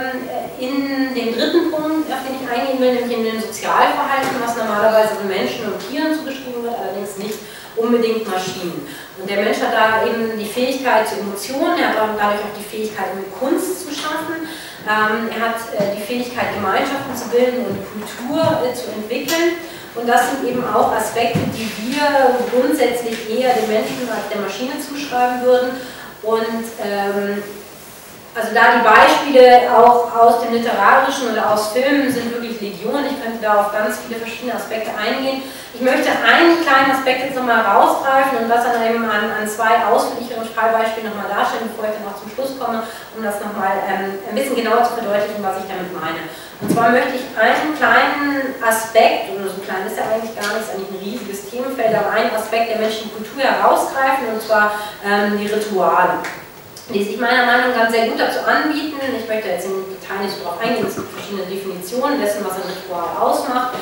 in dem dritten Punkt, auf den ich eingehen will, nämlich in dem Sozialverhalten, was normalerweise den Menschen und Tieren zugeschrieben wird, allerdings nicht unbedingt Maschinen. Und der Mensch hat da eben die Fähigkeit zu Emotionen, er hat dadurch auch die Fähigkeit, Kunst zu schaffen, er hat die Fähigkeit, Gemeinschaften zu bilden und Kultur zu entwickeln. Und das sind eben auch Aspekte, die wir grundsätzlich eher den Menschen als der Maschine zuschreiben würden. Und also da die Beispiele auch aus dem Literarischen oder aus Filmen sind wirklich Legion. Ich könnte da auf ganz viele verschiedene Aspekte eingehen. Ich möchte einen kleinen Aspekt jetzt nochmal rausgreifen und das dann eben an zwei ausführlicheren Fallbeispielen nochmal darstellen, bevor ich dann auch zum Schluss komme, um das nochmal ein bisschen genauer zu verdeutlichen, was ich damit meine. Und zwar möchte ich einen kleinen Aspekt, oder so klein ist ja eigentlich gar nicht, ist eigentlich ein riesiges Themenfeld, aber einen Aspekt der menschlichen Kultur herausgreifen, und zwar die Rituale, die sich meiner Meinung nach ganz sehr gut dazu anbieten. Ich möchte jetzt im Detail nicht darauf eingehen, es gibt verschiedene Definitionen dessen, was ein Ritual ausmacht.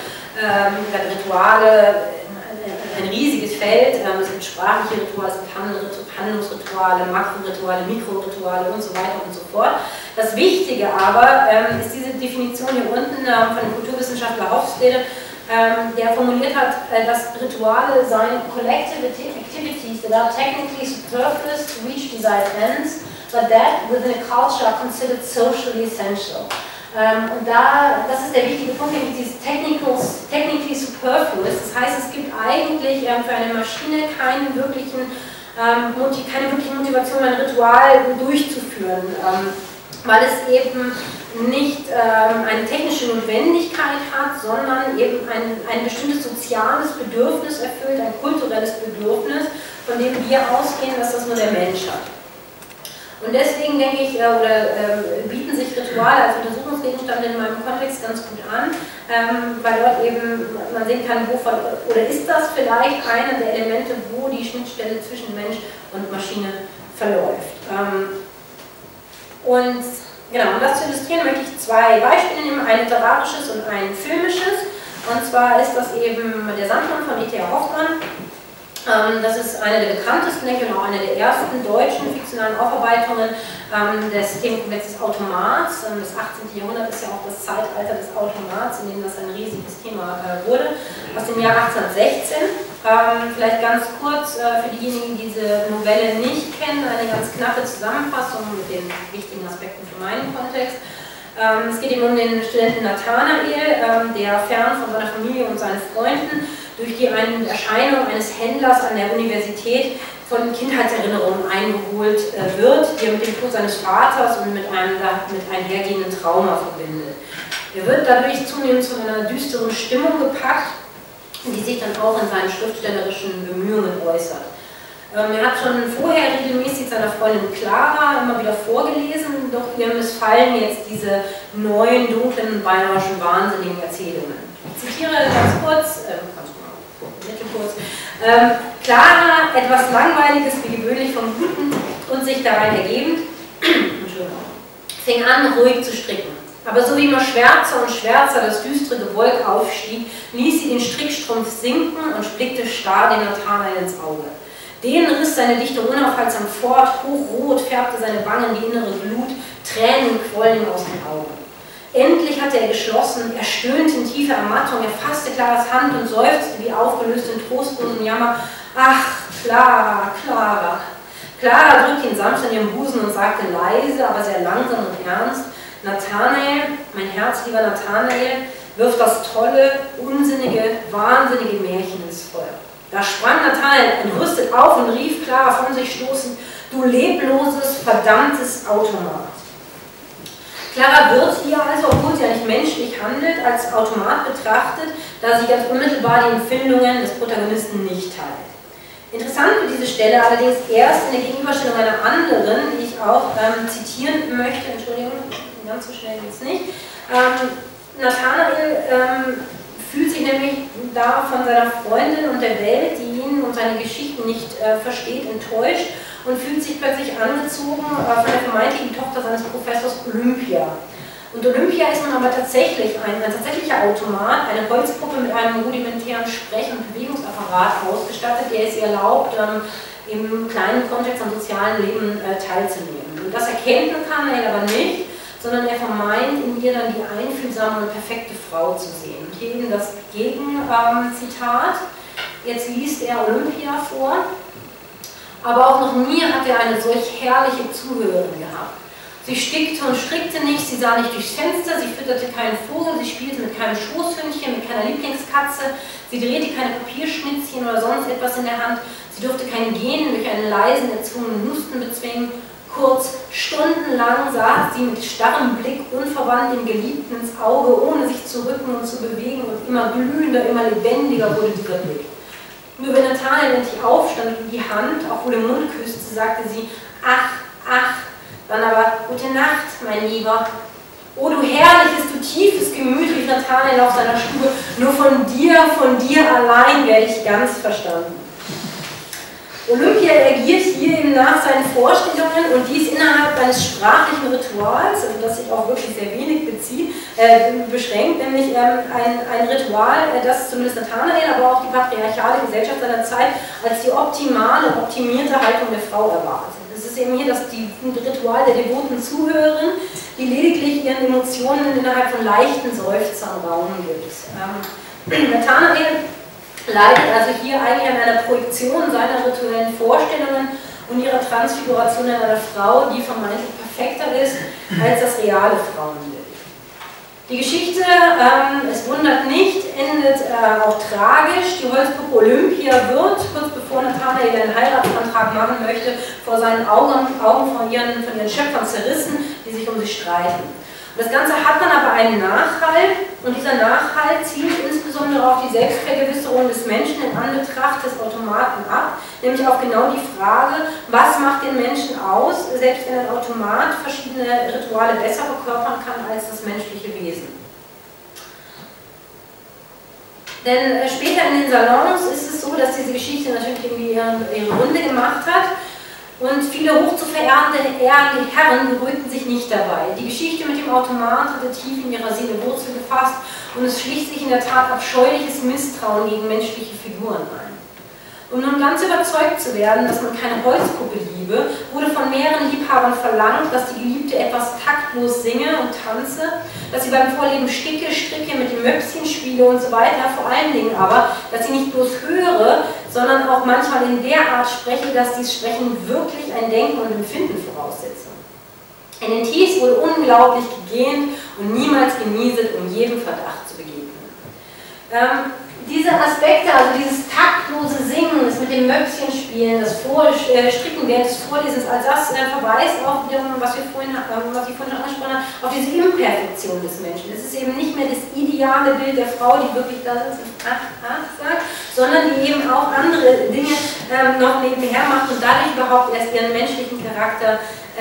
Rituale, ein riesiges Feld, es gibt sprachliche Rituale, es gibt Handlungsrituale, Makrorituale, Mikrorituale und so weiter und so fort. Das Wichtige aber ist diese Definition hier unten von dem Kulturwissenschaftler Hofstede, der formuliert hat, dass Rituale seien collective activities that are technically superfluous to reach desired ends, but that within a culture are considered socially essential. Und das ist der wichtige Punkt, nämlich dieses technically superfluous. Das heißt, es gibt eigentlich für eine Maschine keine wirkliche Motivation, ein Ritual durchzuführen, weil es eben nicht eine technische Notwendigkeit hat, sondern eben ein bestimmtes soziales Bedürfnis erfüllt, ein kulturelles Bedürfnis, von dem wir ausgehen, dass das nur der Mensch hat. Und deswegen denke ich, bieten sich Rituale als Untersuchungsgegenstand in meinem Kontext ganz gut an, weil dort eben man sehen kann, oder ist das vielleicht eine der Elemente, wo die Schnittstelle zwischen Mensch und Maschine verläuft. Und genau, um das zu illustrieren, möchte ich zwei Beispiele nehmen, ein literarisches und ein filmisches. Und zwar ist das eben der Sandmann von E.T.A. Hoffmann. Das ist eine der bekanntesten, denke ich, und auch eine der ersten deutschen fiktionalen Aufarbeitungen des Themenkomplexes Automats. Das 18. Jahrhundert ist ja auch das Zeitalter des Automats, in dem das ein riesiges Thema wurde, aus dem Jahr 1816. Vielleicht ganz kurz für diejenigen, die diese Novelle nicht kennen, eine ganz knappe Zusammenfassung mit den wichtigen Aspekten für meinen Kontext. Es geht eben um den Studenten Nathanael, der fern von seiner Familie und seinen Freunden durch die Erscheinung eines Händlers an der Universität von Kindheitserinnerungen eingeholt wird, die er mit dem Tod seines Vaters und mit einem damit einhergehenden Trauma verbindet. Er wird dadurch zunehmend zu einer düsteren Stimmung gepackt, die sich dann auch in seinen schriftstellerischen Bemühungen äußert. Er hat schon vorher regelmäßig seiner Freundin Clara immer wieder vorgelesen, doch ihr missfallen jetzt diese neuen, dunklen, bayerischen, wahnsinnigen Erzählungen. Ich zitiere ganz kurz, mittelkurz. Clara, etwas Langweiliges wie gewöhnlich vom Guten und sich darein ergebend, fing an, ruhig zu stricken. Aber so wie immer schwärzer und schwärzer das düstere Gewölk aufstieg, ließ sie den Strickstrumpf sinken und blickte starr den Nathanael ins Auge. Den riss seine Dichtung unaufhaltsam fort, hochrot färbte seine Wangen die innere Glut, Tränen quollen ihm aus den Augen. Endlich hatte er geschlossen, er stöhnte in tiefer Ermattung, er fasste Claras Hand und seufzte wie aufgelöst in trostlosem Jammer. Ach, Clara, Clara. Clara drückte ihn sanft an ihren Busen und sagte leise, aber sehr langsam und ernst: Nathanael, mein herzlieber Nathanael, wirft das tolle, unsinnige, wahnsinnige Märchen ins Feuer. Da sprang Nathanael entrüstet auf und rief Clara von sich stoßend: Du lebloses, verdammtes Automat. Clara wird hier also, obwohl sie ja nicht menschlich handelt, als Automat betrachtet, da sie ganz unmittelbar die Empfindungen des Protagonisten nicht teilt. Interessant wird diese Stelle allerdings erst in der Gegenüberstellung einer anderen, die ich auch zitieren möchte. Entschuldigung, ganz so schnell geht es nicht. Nathanael fühlt sich nämlich da von seiner Freundin und der Welt, die ihn und seine Geschichten nicht versteht, enttäuscht und fühlt sich plötzlich angezogen von der vermeintlichen Tochter seines Professors Olympia. Und Olympia ist nun aber tatsächlich ein tatsächlicher Automat, eine Holzpuppe mit einem rudimentären Sprech- und Bewegungsapparat ausgestattet, der es ihr erlaubt, im kleinen Kontext am sozialen Leben teilzunehmen. Und das erkennt Nathanael aber nicht, sondern er vermeint, in ihr dann die einfühlsame und perfekte Frau zu sehen. Und hier eben das Gegenzitat. Jetzt liest er Olympia vor. Aber auch noch nie hat er eine solch herrliche Zuhörerin gehabt. Sie stickte und strickte nicht, sie sah nicht durchs Fenster, sie fütterte keinen Vogel, sie spielte mit keinem Schoßhündchen, mit keiner Lieblingskatze, sie drehte keine Papierschnitzchen oder sonst etwas in der Hand, sie durfte kein Gähnen durch einen leisen, erzwungenen Husten bezwingen. Kurz, stundenlang saß sie mit starrem Blick unverwandt dem Geliebten ins Auge, ohne sich zu rücken und zu bewegen, und immer glühender, immer lebendiger wurde dieser Blick. Nur wenn Nathanael endlich aufstand und die Hand auch wohl im Mund küsste, sagte sie: Ach, ach, dann aber gute Nacht, mein Lieber. O du herrliches, du tiefes Gemüt, rief Nathanael auf seiner Stube, nur von dir allein werde ich ganz verstanden. Olympia reagiert hier eben nach seinen Vorstellungen, und dies innerhalb eines sprachlichen Rituals, also das sich auch wirklich sehr wenig beschränkt, nämlich ein Ritual, das zumindest Nathanael, aber auch die patriarchale Gesellschaft seiner Zeit als die optimale, optimierte Haltung der Frau erwartet. Es ist eben hier das Ritual der devoten Zuhörerin, die lediglich ihren Emotionen innerhalb von leichten Seufzern Raum gibt. Nathanael leidet also hier eigentlich an einer Projektion seiner rituellen Vorstellungen und ihrer Transfiguration in einer Frau, die vermeintlich perfekter ist als das reale Frauenbild. Die Geschichte, es wundert nicht, endet auch tragisch. Die Holzpuppe Olympia wird, kurz bevor Nathanael einen Heiratsantrag machen möchte, vor seinen Augen von ihren Schöpfern zerrissen, die sich um sie streiten. Und das Ganze hat dann aber einen Nachhall und dieser Nachhall zielt insbesondere auf die Selbstvergewisserung des Menschen in Anbetracht des Automaten ab, nämlich auf genau die Frage, was macht den Menschen aus, selbst wenn ein Automat verschiedene Rituale besser verkörpern kann als das menschliche Wesen. Denn später in den Salons ist es so, dass diese Geschichte natürlich irgendwie ihre Runde gemacht hat. Und viele hoch zu verehrende Herren beruhigten sich nicht dabei. Die Geschichte mit dem Automat hatte tief in ihrer Seele Wurzel gefasst und es schlich sich in der Tat abscheuliches Misstrauen gegen menschliche Figuren ein. Um nun ganz überzeugt zu werden, dass man keine Holzpuppe liebe, wurde von mehreren Liebhabern verlangt, dass die Geliebte etwas taktlos singe und tanze, dass sie beim Vorleben stricke, mit dem Möpschen spiele und so weiter, vor allen Dingen aber, dass sie nicht bloß höre, sondern auch manchmal in der Art spreche, dass dies Sprechen wirklich ein Denken und Empfinden voraussetze. In den Tiefs wurde unglaublich gegähnt und niemals genieset, um jedem Verdacht zu begegnen. Diese Aspekte, also dieses taktlose Singen, das mit dem Möpschen spielen, das Stricken während des Vorlesens, als das verweist auf wiederum, was ich vorhin angesprochen habe, auf diese Imperfektion des Menschen. Es ist eben nicht mehr das ideale Bild der Frau, die wirklich da ist und sagt, sondern die eben auch andere Dinge noch nebenher macht und dadurch überhaupt erst ihren menschlichen Charakter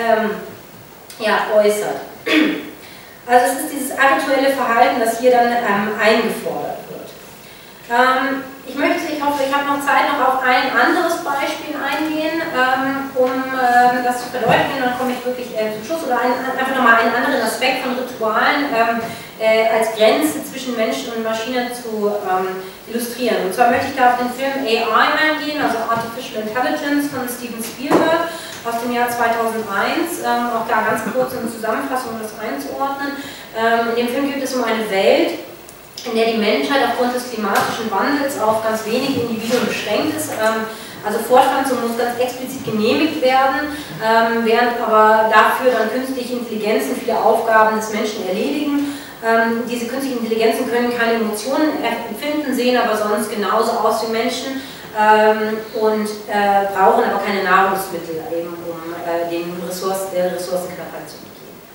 äußert. Also es ist dieses rituelle Verhalten, das hier dann eingefordert wird. Ich hoffe, ich habe noch Zeit, noch auf ein anderes Beispiel eingehen, um das zu verdeutlichen, dann komme ich wirklich zum Schluss, oder einfach nochmal einen anderen Aspekt von Ritualen als Grenze zwischen Menschen und Maschine zu illustrieren. Und zwar möchte ich da auf den Film AI eingehen, also Artificial Intelligence von Steven Spielberg aus dem Jahr 2001, auch da ganz kurz eine Zusammenfassung, um das einzuordnen. In dem Film geht es um eine Welt, in der die Menschheit aufgrund des klimatischen Wandels auf ganz wenige Individuen beschränkt ist. Also Fortpflanzung muss ganz explizit genehmigt werden, während aber dafür dann künstliche Intelligenzen viele Aufgaben des Menschen erledigen. Diese künstlichen Intelligenzen können keine Emotionen empfinden, sehen aber sonst genauso aus wie Menschen und brauchen aber keine Nahrungsmittel, eben, um der Ressourcenknappheit zu begehen.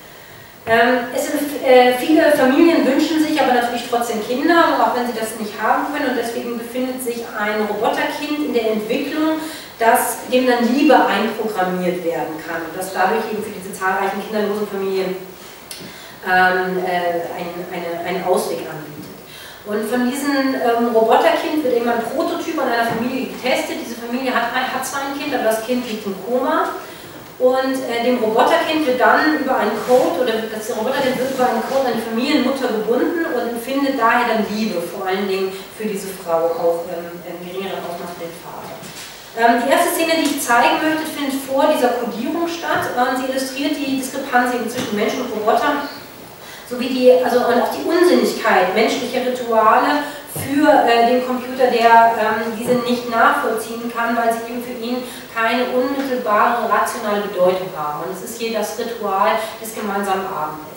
Viele Familien wünschen sich aber natürlich trotzdem Kinder, auch wenn sie das nicht haben können, und deswegen befindet sich ein Roboterkind in der Entwicklung, dem dann Liebe einprogrammiert werden kann und das dadurch eben für diese zahlreichen kinderlosen Familien einen Ausweg anbietet. Und von diesem Roboterkind wird eben ein Prototyp an einer Familie getestet. Diese Familie hat zwar ein Kind, aber das Kind liegt im Koma. Und dem Roboterkind wird dann über einen Code, oder das Roboterkind wird über einen Code an die Familienmutter gebunden und findet daher dann Liebe, vor allen Dingen für diese Frau, auch in geringeren Ausmaß für den Vater. Die erste Szene, die ich zeigen möchte, findet vor dieser Codierung statt. Sie illustriert die Diskrepanz eben zwischen Mensch und Roboter, sowie und auch die Unsinnigkeit menschlicher Rituale für den Computer, der diese nicht nachvollziehen kann, weil sie eben für ihn keine unmittelbare, rationale Bedeutung haben. Und es ist hier das Ritual des gemeinsamen Abendessens.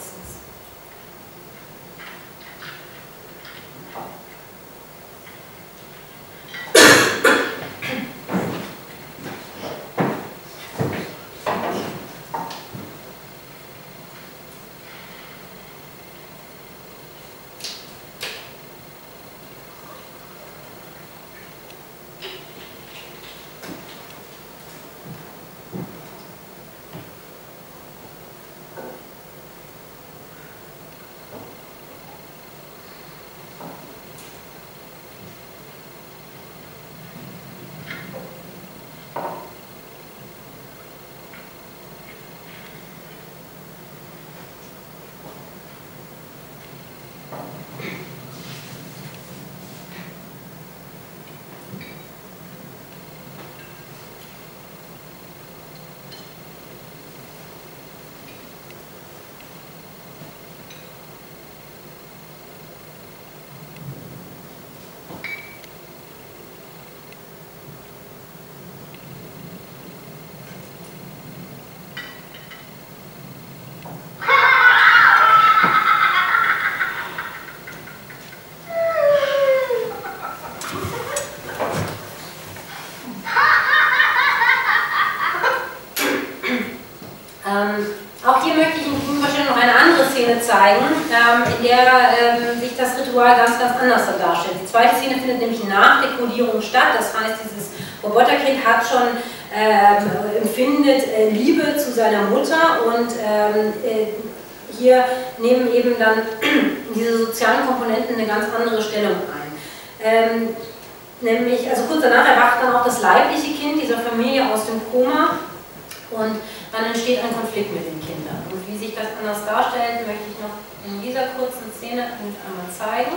in der sich das Ritual ganz anders darstellt. Die zweite Szene findet nämlich nach der Kodierung statt, das heißt, dieses Roboterkind hat schon empfindet Liebe zu seiner Mutter und hier nehmen eben dann diese sozialen Komponenten eine ganz andere Stellung ein. Nämlich, also kurz danach erwacht dann auch das leibliche Kind dieser Familie aus dem Koma und dann entsteht ein Konflikt mit den Kindern. Und wie sich das anders darstellt, möchte ich noch in dieser kurzen Szene einmal zeigen.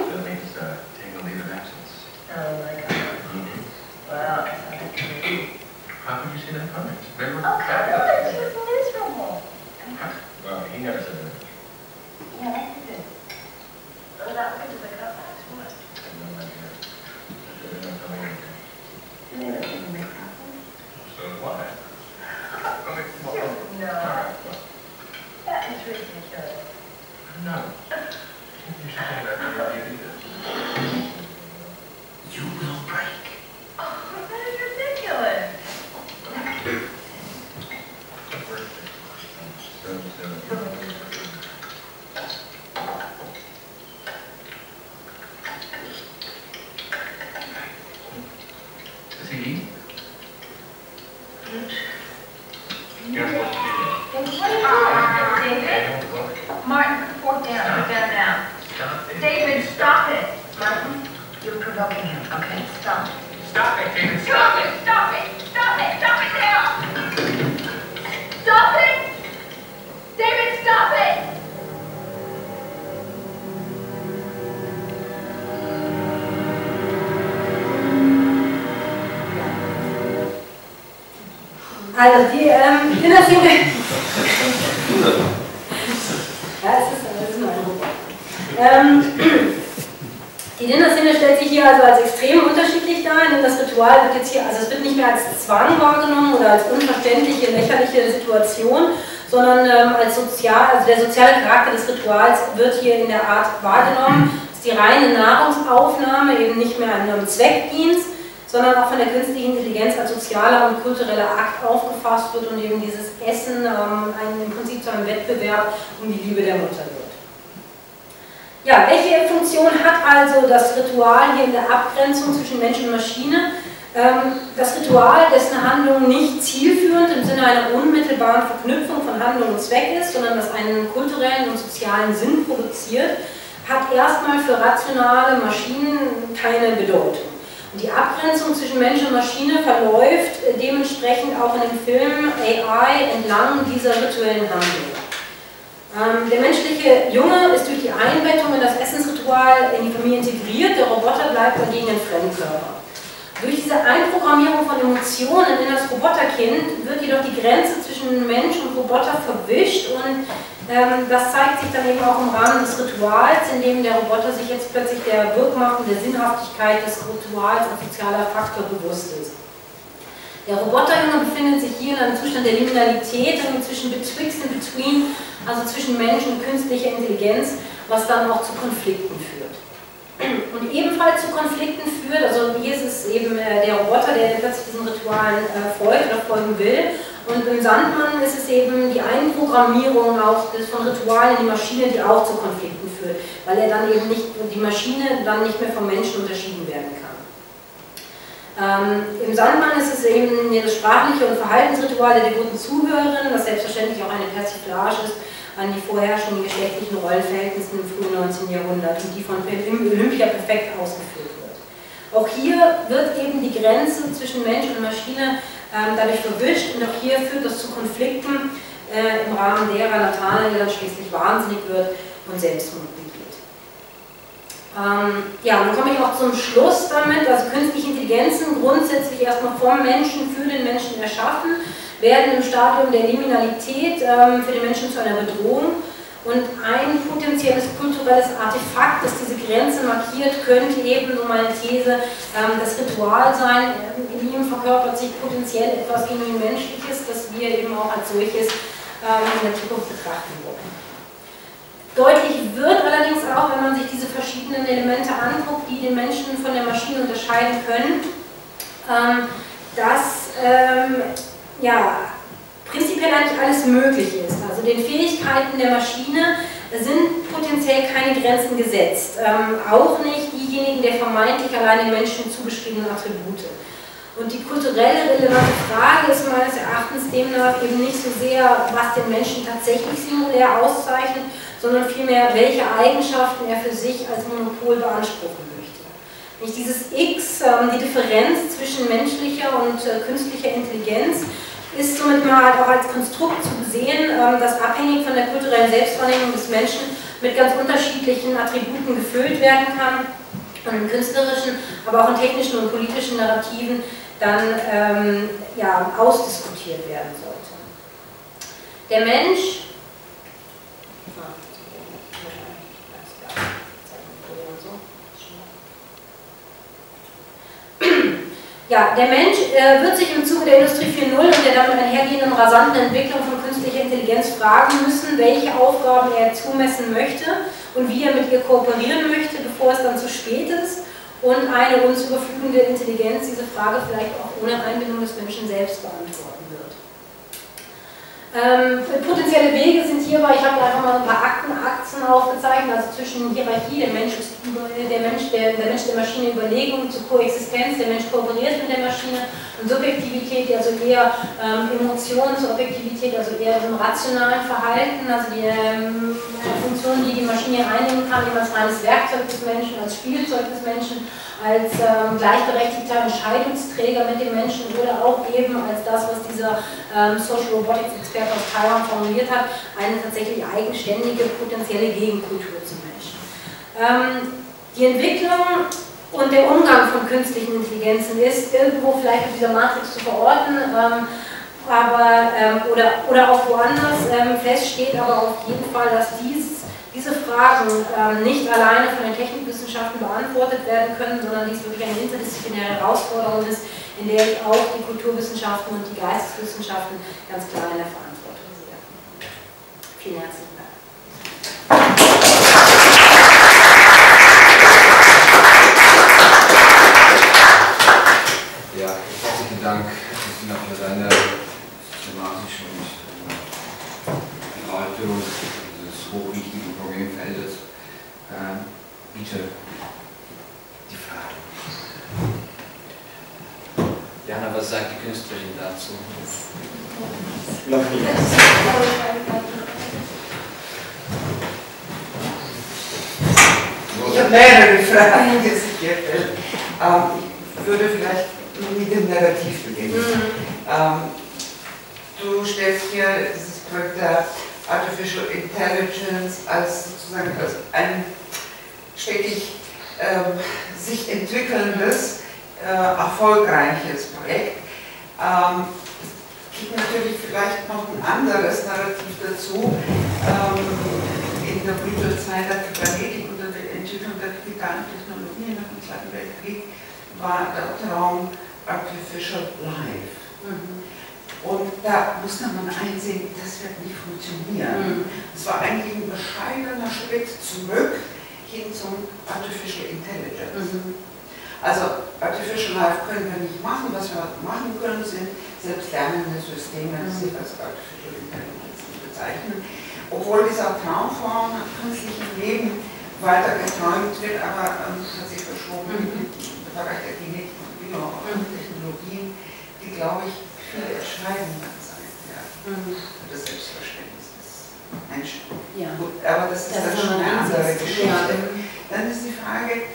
How could you see that coming? Remember? Oh, come on, she was miserable. Well, he never said that. Yeah, I did. Oh, that was because I got back to it. I have no idea. They don't tell me anything. And they don't even make problems. So why? No. Alright, well, That is ridiculous. no. You should say that before you do this. You will break. Oh, that is ridiculous. Does he eat? You're supposed to do that. What are you doing, David? David? Martin, put the fork down. Put that down. Stop it. David, stop it. Martin, you're provoking him, okay? Stop. Stop it, David. Stop it! Stop it! Stop it! Stop it now! Stop it! David, stop it! Also die Dinnerszene. Ja, es ist nur ein Robot. Die Dinnerszene stellt sich hier also als extrem unterschiedlich dar, denn das Ritual wird jetzt hier, also es wird nicht mehr als Zwang wahrgenommen oder als unverständliche, lächerliche Situation, sondern als der soziale Charakter des Rituals wird hier in der Art wahrgenommen. Es ist die reine Nahrungsaufnahme, eben nicht mehr einem Zweckdienst, sondern auch von der künstlichen Intelligenz als sozialer und kultureller Akt aufgefasst wird und eben dieses Essen im Prinzip zu einem Wettbewerb um die Liebe der Mutter wird. Ja, welche Funktion hat also das Ritual hier in der Abgrenzung zwischen Mensch und Maschine? Das Ritual, dessen Handlung nicht zielführend im Sinne einer unmittelbaren Verknüpfung von Handlung und Zweck ist, sondern das einen kulturellen und sozialen Sinn produziert, hat erstmal für rationale Maschinen keine Bedeutung. Und die Abgrenzung zwischen Mensch und Maschine verläuft dementsprechend auch in dem Film AI entlang dieser rituellen Handlung. Der menschliche Junge ist durch die Einbettung in das Essensritual in die Familie integriert, der Roboter bleibt dagegen ein Fremdkörper. Durch diese Einprogrammierung von Emotionen in das Roboterkind wird jedoch die Grenze zwischen Mensch und Roboter verwischt und das zeigt sich dann eben auch im Rahmen des Rituals, in dem der Roboter sich jetzt plötzlich der Wirkmacht und der Sinnhaftigkeit des Rituals als sozialer Faktor bewusst ist. Der Roboterjunge befindet sich hier in einem Zustand der Liminalität, zwischen Betwixt und Between, also zwischen Mensch und künstlicher Intelligenz, was dann auch zu Konflikten führt. Und ebenfalls zu Konflikten führt, also hier ist es eben der Roboter, der plötzlich diesen Ritualen folgt oder folgen will. Und im Sandmann ist es eben die Einprogrammierung auch von Ritualen in die Maschine, die auch zu Konflikten führt, weil er dann eben nicht, die Maschine dann nicht mehr vom Menschen unterschieden werden kann. Im Sandmann ist es eben das sprachliche und Verhaltensritual der devoten Zuhörerin, das selbstverständlich auch eine Persiflage ist an die vorherrschenden geschlechtlichen Rollenverhältnisse im frühen 19. Jahrhundert und die von Olympia perfekt ausgeführt wird. Auch hier wird eben die Grenze zwischen Mensch und Maschine dadurch verwischt und auch hier führt das zu Konflikten im Rahmen derer Nathanael dann schließlich wahnsinnig wird und Selbstmord begeht. Ja, dann komme ich auch zum Schluss damit, also künstliche Intelligenzen grundsätzlich erstmal vom Menschen für den Menschen erschaffen, werden im Stadium der Liminalität für den Menschen zu einer Bedrohung und ein potenzielles kulturelles Artefakt, das diese Grenze markiert, könnte eben, so meine These, das Ritual sein. In ihm verkörpert sich potenziell etwas genuin Menschliches, das wir eben auch als solches in der Zukunft betrachten wollen. Deutlich wird allerdings auch, wenn man sich diese verschiedenen Elemente anguckt, die den Menschen von der Maschine unterscheiden können, dass ja, prinzipiell eigentlich alles möglich ist. Also den Fähigkeiten der Maschine sind potenziell potenziell keine Grenzen gesetzt, auch nicht diejenigen der vermeintlich allein den Menschen zugeschriebenen Attribute. Und die kulturelle relevante Frage ist meines Erachtens demnach eben nicht so sehr, was den Menschen tatsächlich singulär auszeichnet, sondern vielmehr, welche Eigenschaften er für sich als Monopol beanspruchen möchte. Nicht dieses X, die Differenz zwischen menschlicher und künstlicher Intelligenz, ist somit mal auch als Konstrukt zu sehen, das abhängig von der kulturellen Selbstwahrnehmung des Menschen mit ganz unterschiedlichen Attributen gefüllt werden kann und in künstlerischen, aber auch in technischen und politischen Narrativen dann ja, ausdiskutiert werden sollte. Der Mensch, ja, der Mensch wird sich im Zuge der Industrie 4.0 und der damit einhergehenden rasanten Entwicklung von künstlicher Intelligenz fragen müssen, welche Aufgaben er zumessen möchte und wie er mit ihr kooperieren möchte, bevor es dann zu spät ist und eine uns überflugende Intelligenz diese Frage vielleicht auch ohne Einbindung des Menschen selbst beantworten wird. Potenzielle Wege sind hierbei, ich habe einfach mal ein paar Achsen aufgezeichnet, also zwischen Hierarchie, der Mensch der Maschine Überlegung zur Koexistenz, der Mensch kooperiert mit der Maschine, und Subjektivität, also eher Emotionen zur Objektivität, also eher im rationalen Verhalten, also die Funktion, die die Maschine einnehmen kann, eben als reines Werkzeug des Menschen, als Spielzeug des Menschen, als gleichberechtigter Entscheidungsträger mit dem Menschen oder auch eben als das, was dieser Social Robotics Experte aus Taiwan formuliert hat, eine tatsächlich eigenständige potenzielle Gegenkultur zum Menschen. Die Entwicklung und der Umgang von künstlichen Intelligenzen ist irgendwo vielleicht auf dieser Matrix zu verorten, oder auch woanders. Fest steht aber auf jeden Fall, dass diese Fragen nicht alleine von den Technikwissenschaften beantwortet werden können, sondern dies wirklich eine interdisziplinäre Herausforderung ist, in der ich auch die Kulturwissenschaften und die Geisteswissenschaften ganz klar in der Verantwortung sehe. Vielen herzlichen Dank. Ja, herzlichen Dank, Christina, für deine systematische und Erläuterung dieses hochwichtigen Problemfeldes. Bitte die Frage. Jana, was sagt die Künstlerin dazu? Noch nicht. Ich habe mehrere Fragen, die sich hier stellen. Ich würde vielleicht mit dem Narrativ beginnen. Du stellst hier dieses Projekt der Artificial Intelligence als sozusagen als ein stetig sich entwickelndes, erfolgreiches Projekt. Es gibt natürlich vielleicht noch ein anderes Narrativ dazu. In der Blütezeit der Kybernetik und der Entwicklung der digitalen Technologie nach dem Zweiten Weltkrieg war der Traum Artificial Life. Und da musste man einsehen, das wird nicht funktionieren. Es war eigentlich ein bescheidener Schritt zurück hin zum Artificial Intelligence. Also Artificial Life können wir nicht machen. Was wir machen können, sind selbstlernende Systeme, die sich als Artificial Intelligence bezeichnen. Obwohl dieser Traum von künstlichem Leben weiter geträumt wird, aber hat sich verschoben im Bereich der Genetik und Biotechnologien, die, glaube ich, viel entscheidender sein werden für das Selbstverständnis des Menschen. Ja. Gut, aber das ist dann schon eine andere Geschichte. Ja. Dann ist die Frage,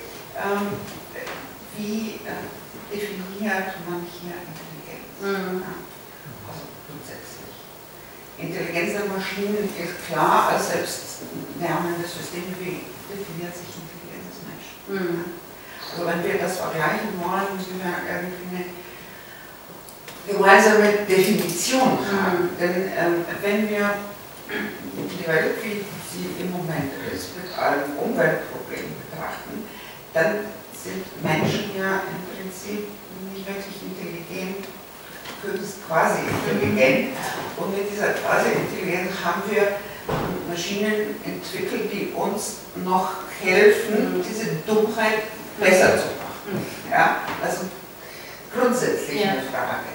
wie definiert man hier Intelligenz? Ja. Also grundsätzlich. Intelligenz der Maschinen ist klar als selbstlernendes System. Wie definiert sich Intelligenz des Menschen? Ja. Also wenn wir das vergleichen wollen, müssen wir irgendwie eine gemeinsame Definition haben. Denn wenn wir die Welt, wie sie im Moment ist, mit allen Umweltproblemen betrachten, dann sind Menschen ja im Prinzip nicht wirklich intelligent, quasi intelligent. Und mit dieser Quasi-Intelligenz haben wir Maschinen entwickelt, die uns noch helfen, diese Dummheit besser zu machen. Ja? Also grundsätzlich eine Frage.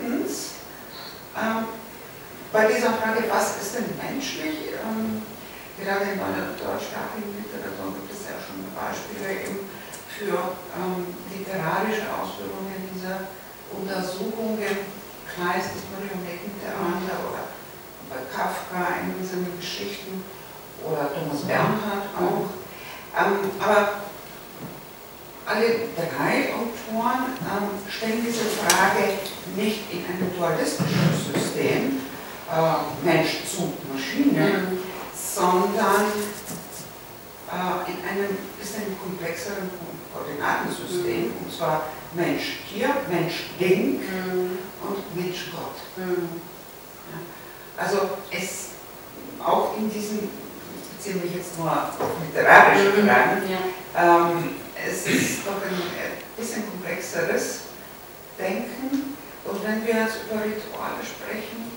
Drittens, bei dieser Frage, was ist denn menschlich, gerade in meiner deutschsprachigen Literatur gibt es ja schon Beispiele eben für literarische Ausführungen dieser Untersuchungen, Kleist, das Marionettentheater oder bei Kafka in seinen Geschichten oder Thomas Bernhard auch. Aber alle drei Autoren stellen diese Frage nicht in einem dualistischen System, Mensch zu Maschine, sondern in einem bisschen komplexeren Koordinatensystem, und zwar Mensch Tier, Mensch Ding und Mensch Gott. Ja. Also es auch in diesen, ich beziehe mich jetzt nur auf literarische Fragen, es ist doch ein bisschen komplexeres Denken. Und wenn wir jetzt über Rituale sprechen,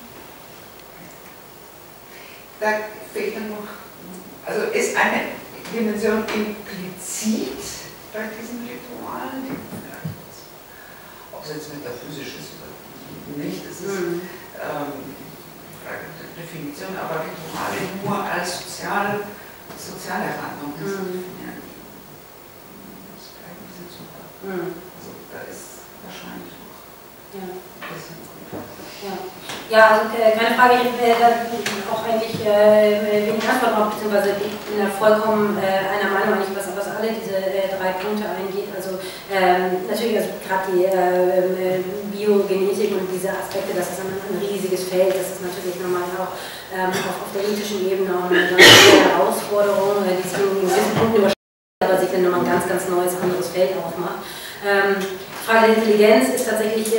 da fehlt dann noch, also ist eine Dimension implizit bei diesen Ritualen, die vielleicht, ob es jetzt metaphysisch ist oder nicht, das ist Frage der Definition, aber Rituale nur als soziale Handlung definieren. Das ist vielleicht ein bisschen zu hoch. Also da ist wahrscheinlich noch ein bisschen gut. Ja, also keine Frage, ich auch eigentlich wenig Antwort drauf, beziehungsweise ich bin da vollkommen einer Meinung, eigentlich, was alle diese drei Punkte eingeht. Also natürlich, also gerade die Biogenetik und diese Aspekte, das ist ein riesiges Feld, das ist natürlich nochmal auch auf der ethischen Ebene auch eine Herausforderung, die sich in gewissen Punkten überschreitet, aber sich dann nochmal ein ganz, ganz neues, anderes Feld aufmacht. Die Frage der Intelligenz ist tatsächlich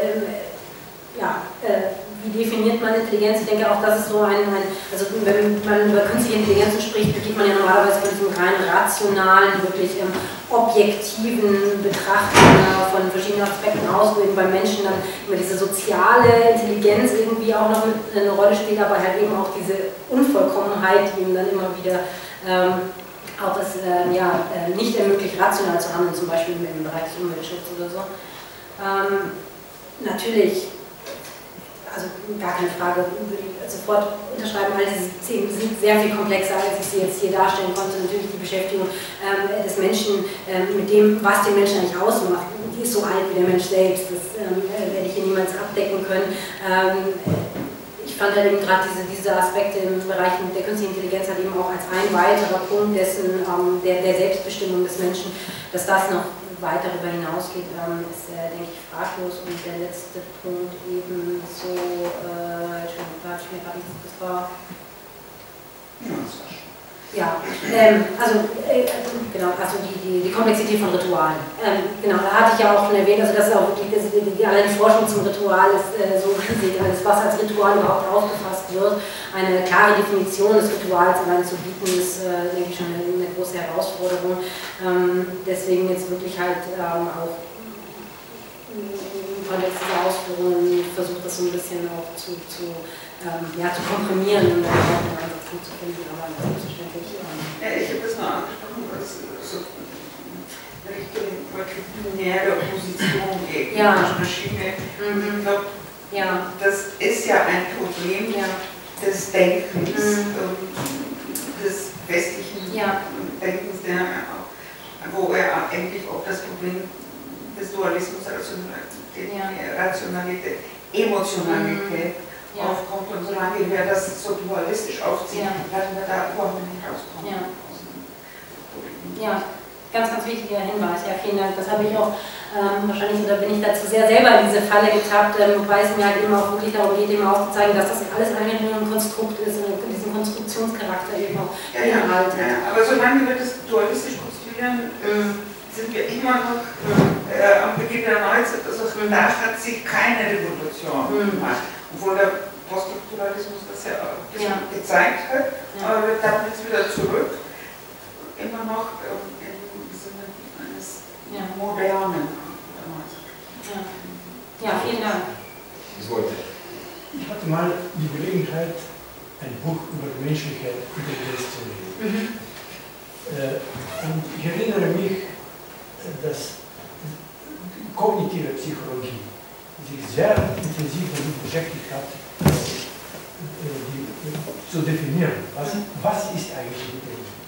wie definiert man Intelligenz? Ich denke auch, das ist so also wenn man über künstliche Intelligenzen spricht, geht man ja normalerweise von diesem rein rationalen, wirklich objektiven Betrachten von verschiedenen Aspekten aus, wo eben beim Menschen dann immer diese soziale Intelligenz irgendwie auch noch eine Rolle spielt, aber halt eben auch diese Unvollkommenheit, die ihm dann immer wieder auch es nicht ermöglicht, rational zu handeln, zum Beispiel im Bereich des Umweltschutzes oder so. Natürlich, also gar keine Frage, würde ich sofort unterschreiben, all diese Themen sind sehr viel komplexer, als ich sie jetzt hier darstellen konnte. Natürlich die Beschäftigung des Menschen mit dem, was den Menschen eigentlich ausmacht, die ist so alt wie der Mensch selbst, das werde ich hier niemals abdecken können. Ich fand halt eben gerade diese Aspekte im Bereich der künstlichen Intelligenz halt eben auch als ein weiterer Punkt dessen, der Selbstbestimmung des Menschen, dass das noch weiter darüber hinausgeht, ist, denke ich, fraglos. Und der letzte Punkt eben so, das war. Ja, genau, also die Komplexität von Ritualen. Genau, da hatte ich ja auch schon erwähnt, also das ist auch wirklich, allein die Forschung zum Ritual ist so riesig, alles was als Ritual überhaupt aufgefasst wird, eine klare Definition des Rituals allein zu bieten, ist, denke ich, schon eine große Herausforderung. Deswegen jetzt wirklich halt auch im Kontext dieser Ausführungen versucht das so ein bisschen auch zu komprimieren und einen Ansatz zu finden, aber selbstverständlich. Ja, ich habe das nur angesprochen, weil es so Richtung binäre Opposition geht, Maschine. Ich glaube, das ist ja ein Problem des Denkens, des westlichen Denkens, wo er eigentlich auch das Problem des Dualismus, Rationalität, Emotionalität aufkommt, und solange wir das so dualistisch aufziehen, werden wir da überhaupt nicht rauskommen. Ja, ganz, ganz wichtiger Hinweis. Ja, vielen Dank. Das habe ich auch wahrscheinlich, oder bin ich dazu sehr selber in diese Falle getappt, wobei es mir halt immer auch wirklich darum geht, eben aufzuzeigen, dass das alles eigentlich nur ein Konstrukt ist und diesen Konstruktionscharakter eben auch beinhaltet. Aber solange wir das dualistisch konstruieren, sind wir immer noch am Beginn der Neuzeit. Also da hat sich keine Revolution gemacht. Obwohl der Poststrukturalismus das ja auch gezeigt hat, aber wir tappen jetzt wieder zurück, immer noch im Sinne eines modernen. Ja, vielen Dank. Ich hatte mal die Gelegenheit, ein Buch über die menschliche Intelligenz zu lesen. Und ich erinnere mich, dass kognitive Psychologie sich sehr intensiv damit beschäftigt hat, zu definieren, was ist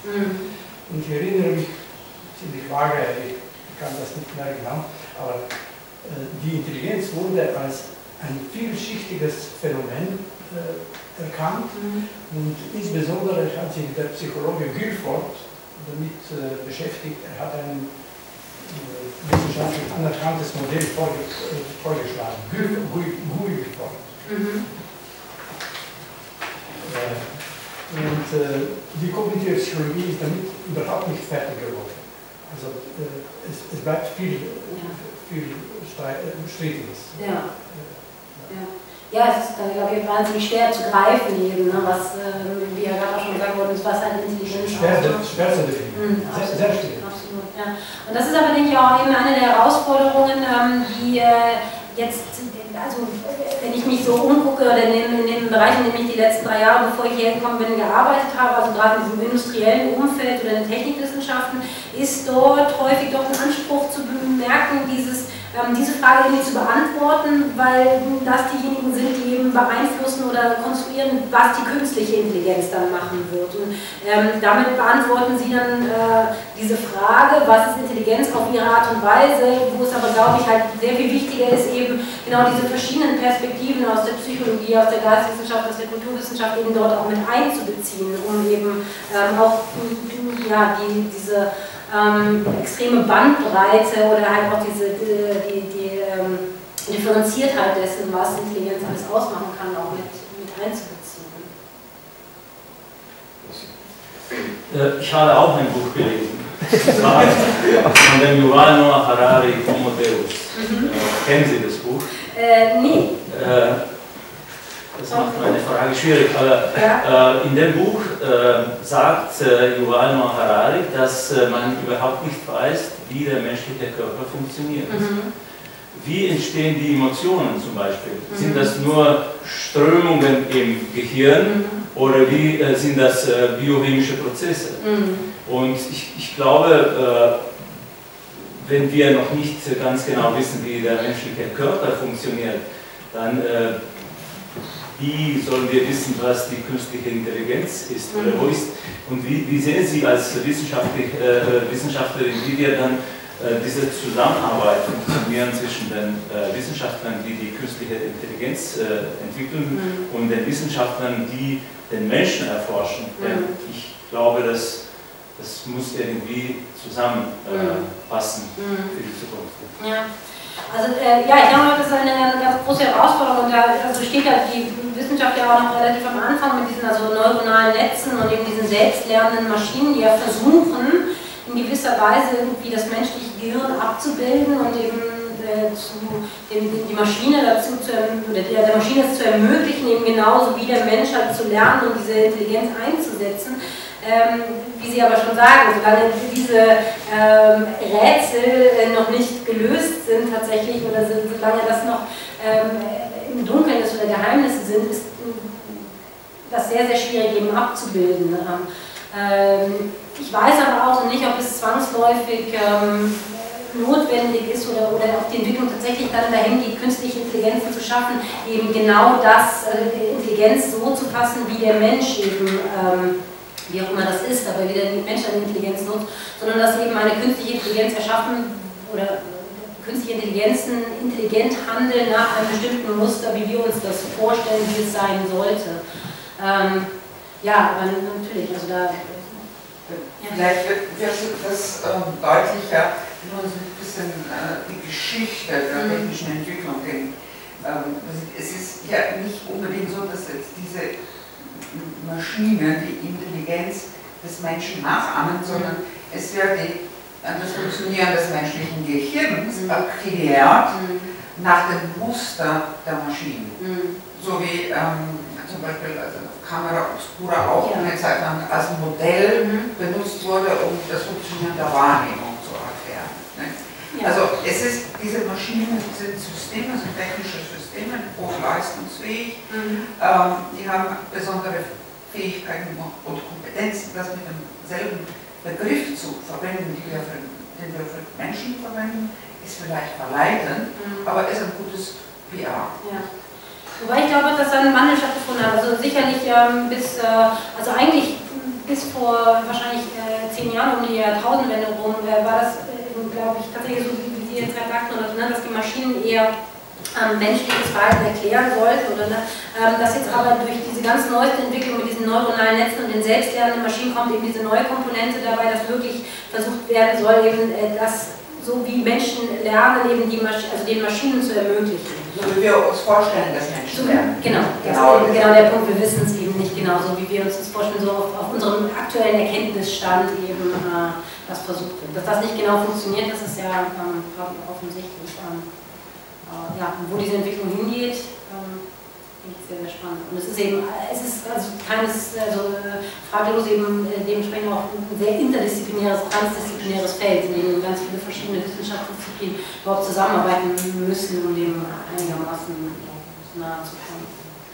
Und ich erinnere mich ziemlich vage, ich kann das nicht mehr genau, aber die Intelligenz wurde als ein vielschichtiges Phänomen erkannt und insbesondere hat sich der Psychologe Guilford damit beschäftigt. Er hat ein wissenschaftlich anerkanntes Modell vorgeschlagen, Guilford. Und die kognitive Psychologie ist damit überhaupt nicht fertig geworden. Also es bleibt viel Strittiges. Ja, es ist, glaube ich, wahnsinnig schwer zu greifen eben, ne? Was, wie ja gerade auch schon gesagt wurde, was eine Intelligenz ist. Schwer zu definieren. Sehr schwierig. Absolut, ja. Und das ist aber, denke ich, auch eben eine der Herausforderungen, die jetzt, also wenn ich mich so umgucke, oder in dem Bereich, in dem ich die letzten 3 Jahre, bevor ich hierher gekommen bin, gearbeitet habe, also gerade in diesem industriellen Umfeld oder in den Technikwissenschaften, ist dort häufig doch ein Anspruch zu bemerken, diese Frage irgendwie zu beantworten, weil das diejenigen sind, die eben beeinflussen oder konstruieren, was die künstliche Intelligenz dann machen wird. Und damit beantworten sie dann diese Frage, was ist Intelligenz auf ihre Art und Weise, wo es aber, glaube ich, halt sehr viel wichtiger ist, eben genau diese verschiedenen Perspektiven aus der Psychologie, aus der Geisteswissenschaft, aus der Kulturwissenschaft eben dort auch mit einzubeziehen, um eben auch diese extreme Bandbreite oder halt auch diese Differenziertheit dessen, was Intelligenz alles ausmachen kann, auch mit einzubeziehen. Ich habe auch ein Buch gelesen, von dem Yuval Noah Harari, Homo Deus. Kennen Sie das Buch? Nee. Das macht meine Frage schwierig, aber in dem Buch sagt Yuval Noah Harari, dass man überhaupt nicht weiß, wie der menschliche Körper funktioniert. Wie entstehen die Emotionen zum Beispiel? Sind das nur Strömungen im Gehirn oder wie sind das biochemische Prozesse? Und ich glaube, wenn wir noch nicht ganz genau wissen, wie der menschliche Körper funktioniert, dann wie sollen wir wissen, was die künstliche Intelligenz ist oder wo ist? Und wie sehen Sie als Wissenschaftlerin, wie wir dann diese Zusammenarbeit funktionieren zwischen den Wissenschaftlern, die die künstliche Intelligenz entwickeln und den Wissenschaftlern, die den Menschen erforschen? Denn ich glaube, das muss irgendwie zusammenpassen für die Zukunft. Ja. Also ich glaube, das ist eine ganz große Herausforderung und da steht ja die Wissenschaft ja auch noch relativ am Anfang mit diesen neuronalen Netzen und eben diesen selbstlernenden Maschinen, die ja versuchen, in gewisser Weise irgendwie das menschliche Gehirn abzubilden und eben die Maschine dazu der Maschine es zu ermöglichen, eben genauso wie der Mensch halt zu lernen und diese Intelligenz einzusetzen. Wie Sie aber schon sagen, solange diese Rätsel noch nicht gelöst sind tatsächlich oder solange das noch im Dunkeln ist oder Geheimnisse sind, ist das sehr, sehr schwierig eben abzubilden. Ich weiß aber auch nicht, ob es zwangsläufig notwendig ist oder auch die Entwicklung tatsächlich dann dahin geht, künstliche Intelligenzen zu schaffen, eben genau das, Intelligenz so zu fassen, wie der Mensch eben wie auch immer das ist, aber wie der Mensch eine Intelligenz nutzt, sondern dass eben eine künstliche Intelligenz erschaffen oder künstliche Intelligenzen intelligent handeln nach einem bestimmten Muster, wie wir uns das vorstellen, wie es sein sollte. Ja, aber natürlich, also da... Vielleicht wird das deutlicher, wenn man so ein bisschen die Geschichte der technischen Entwicklung denkt. Es ist ja nicht unbedingt so, dass jetzt diese Maschine die Intelligenz des Menschen nachahmen, sondern es wird das Funktionieren des menschlichen Gehirns erklärt nach dem Muster der Maschinen. So wie zum Beispiel Camera Obscura auch eine Zeit lang als Modell benutzt wurde, um das Funktionieren der Wahrnehmung zu erklären. Ne? Ja. Also diese Maschinen sind Systeme, sind technische Systeme, hochleistungsfähig, die haben besondere Fähigkeiten und Kompetenzen, das mit demselben Begriff zu verwenden, den wir für Menschen verwenden, ist vielleicht verleitend, aber ist ein gutes PR. Ja. Wobei ich glaube, dass da ein Wandel stattgefunden hat. Also sicherlich also eigentlich bis vor wahrscheinlich 10 Jahren, um die Jahrtausendwende rum, war das, glaube ich, tatsächlich so, wie Sie jetzt gerade sagten, oder so, dass die Maschinen eher menschliches Verhalten erklären sollten. Oder, dass jetzt aber durch diese ganz neueste Entwicklung mit diesen neuronalen Netzen und den selbstlernenden Maschinen kommt eben diese neue Komponente dabei, dass wirklich versucht werden soll, eben das so wie Menschen lernen, eben den Maschinen zu ermöglichen. So wie wir uns vorstellen, dass Menschen lernen. Genau der Punkt, wir wissen es eben nicht genau, so wie wir uns das vorstellen, so auf unserem aktuellen Erkenntnisstand eben das versucht wird. Dass das nicht genau funktioniert, das ist ja offensichtlich. Ja, wo diese Entwicklung hingeht, finde ich sehr, sehr spannend. Und es ist fraglos eben dementsprechend auch ein sehr interdisziplinäres, transdisziplinäres Feld, in dem ganz viele verschiedene Wissenschaftsdisziplinen überhaupt zusammenarbeiten müssen, um dem einigermaßen nahe zu kommen.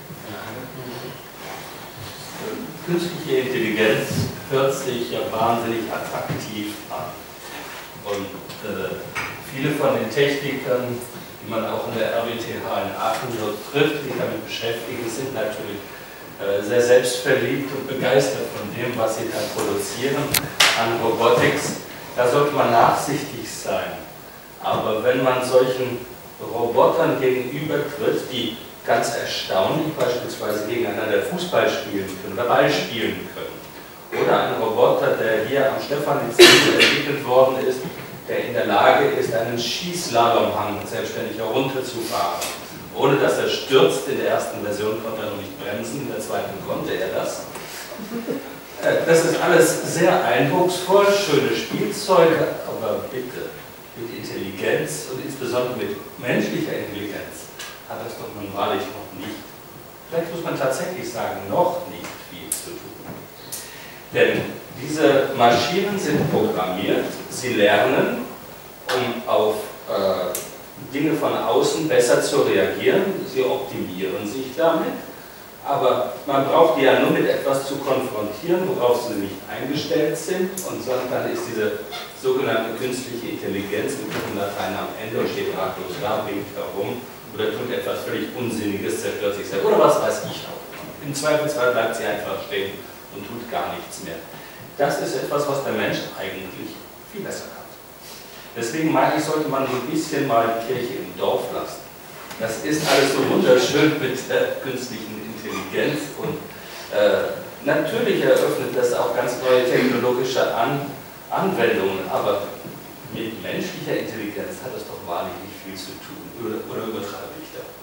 Künstliche Intelligenz hört sich ja wahnsinnig attraktiv an. Und viele von den Technikern, die man auch in der RWTH in Aachen so trifft, die damit beschäftigen, sind natürlich sehr selbstverliebt und begeistert von dem, was sie da produzieren an Robotics. Da sollte man nachsichtig sein. Aber wenn man solchen Robotern gegenübertritt, die ganz erstaunlich beispielsweise gegeneinander Fußball spielen können oder Ball spielen können, oder ein Roboter, der hier am Stephanitz-Hügel entwickelt worden ist, der in der Lage ist, einen Skislalomhang selbstständig herunterzufahren, ohne dass er stürzt. In der ersten Version konnte er noch nicht bremsen, in der zweiten konnte er das. Das ist alles sehr eindrucksvoll, schöne Spielzeuge, aber bitte, mit Intelligenz und insbesondere mit menschlicher Intelligenz hat das doch nun wahrlich noch nicht, vielleicht muss man tatsächlich sagen, noch nicht viel zu tun. Denn diese Maschinen sind programmiert, sie lernen, um auf Dinge von außen besser zu reagieren, sie optimieren sich damit, aber man braucht die ja nur mit etwas zu konfrontieren, worauf sie nicht eingestellt sind, und dann ist diese sogenannte künstliche Intelligenz mit gutem Latein am Ende und steht ratlos da, winkt herum oder tut etwas völlig Unsinniges, zerstört sich selbst oder was weiß ich auch. Im Zweifelsfall bleibt sie einfach stehen und tut gar nichts mehr. Das ist etwas, was der Mensch eigentlich viel besser kann. Deswegen meine ich, sollte man so ein bisschen mal die Kirche im Dorf lassen. Das ist alles so wunderschön mit der künstlichen Intelligenz und natürlich eröffnet das auch ganz neue technologische Anwendungen, aber mit menschlicher Intelligenz hat es doch wahrlich nicht viel zu tun. Oder übertreibe ich da?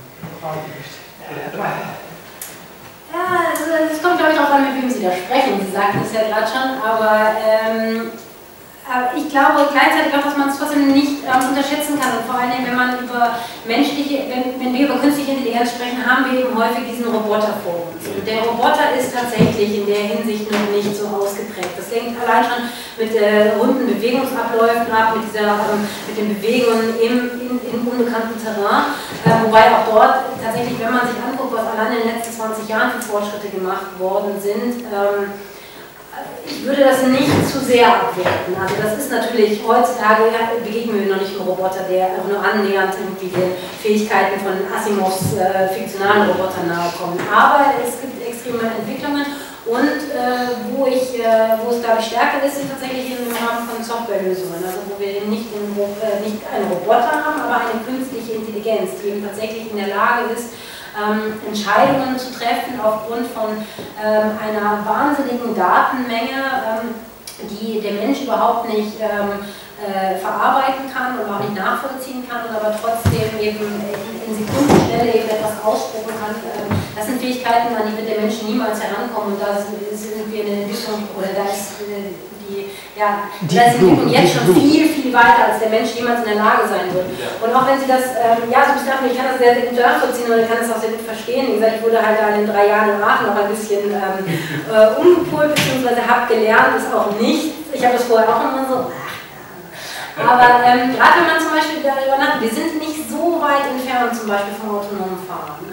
Ja, also es kommt, glaube ich, darauf an, mit wem Sie da sprechen. Sie sagten es ja gerade schon, aber ich glaube gleichzeitig auch, dass man es trotzdem nicht unterschätzen kann. Und vor allen Dingen, wenn man über wenn wir über künstliche Intelligenz sprechen, haben wir eben häufig diesen Roboter vor uns. Und der Roboter ist tatsächlich in der Hinsicht noch nicht so ausgeprägt. Das hängt allein schon mit runden Bewegungsabläufen ab, mit den Bewegungen im unbekannten Terrain. Wobei auch dort tatsächlich, wenn man sich anguckt, was allein in den letzten 20 Jahren für Fortschritte gemacht worden sind, ich würde das nicht zu sehr abwerten. Also das ist natürlich, heutzutage begegnen wir noch nicht einem Roboter, der nur annähernd irgendwie den Fähigkeiten von Asimovs fiktionalen Robotern nahe kommt. Aber es gibt extreme Entwicklungen und wo es, glaube ich, stärker ist, sind tatsächlich im Rahmen von Softwarelösungen. Also wo wir eben nicht einen Roboter haben, aber eine künstliche Intelligenz, die eben tatsächlich in der Lage ist, Entscheidungen zu treffen aufgrund von einer wahnsinnigen Datenmenge, die der Mensch überhaupt nicht verarbeiten kann und auch nicht nachvollziehen kann, und aber trotzdem eben in Sekundenschnelle eben etwas ausspucken kann. Das sind Fähigkeiten, an die wird der Mensch niemals herankommen, und da sind wir in der Entwicklung, oder da ist die Entwicklung jetzt schon viel, viel weiter, als der Mensch jemals in der Lage sein wird. Und auch wenn Sie das, ich kann das sehr, sehr gut nachvollziehen und ich kann das auch sehr gut verstehen. Wie gesagt, ich wurde halt in den 3 Jahren in Aachen noch ein bisschen umgepolt, beziehungsweise habe gelernt, ist auch nicht. Ich habe das vorher auch immer so. Aber gerade wenn man zum Beispiel darüber nachdenkt, wir sind nicht so weit entfernt zum Beispiel vom autonomen Fahren.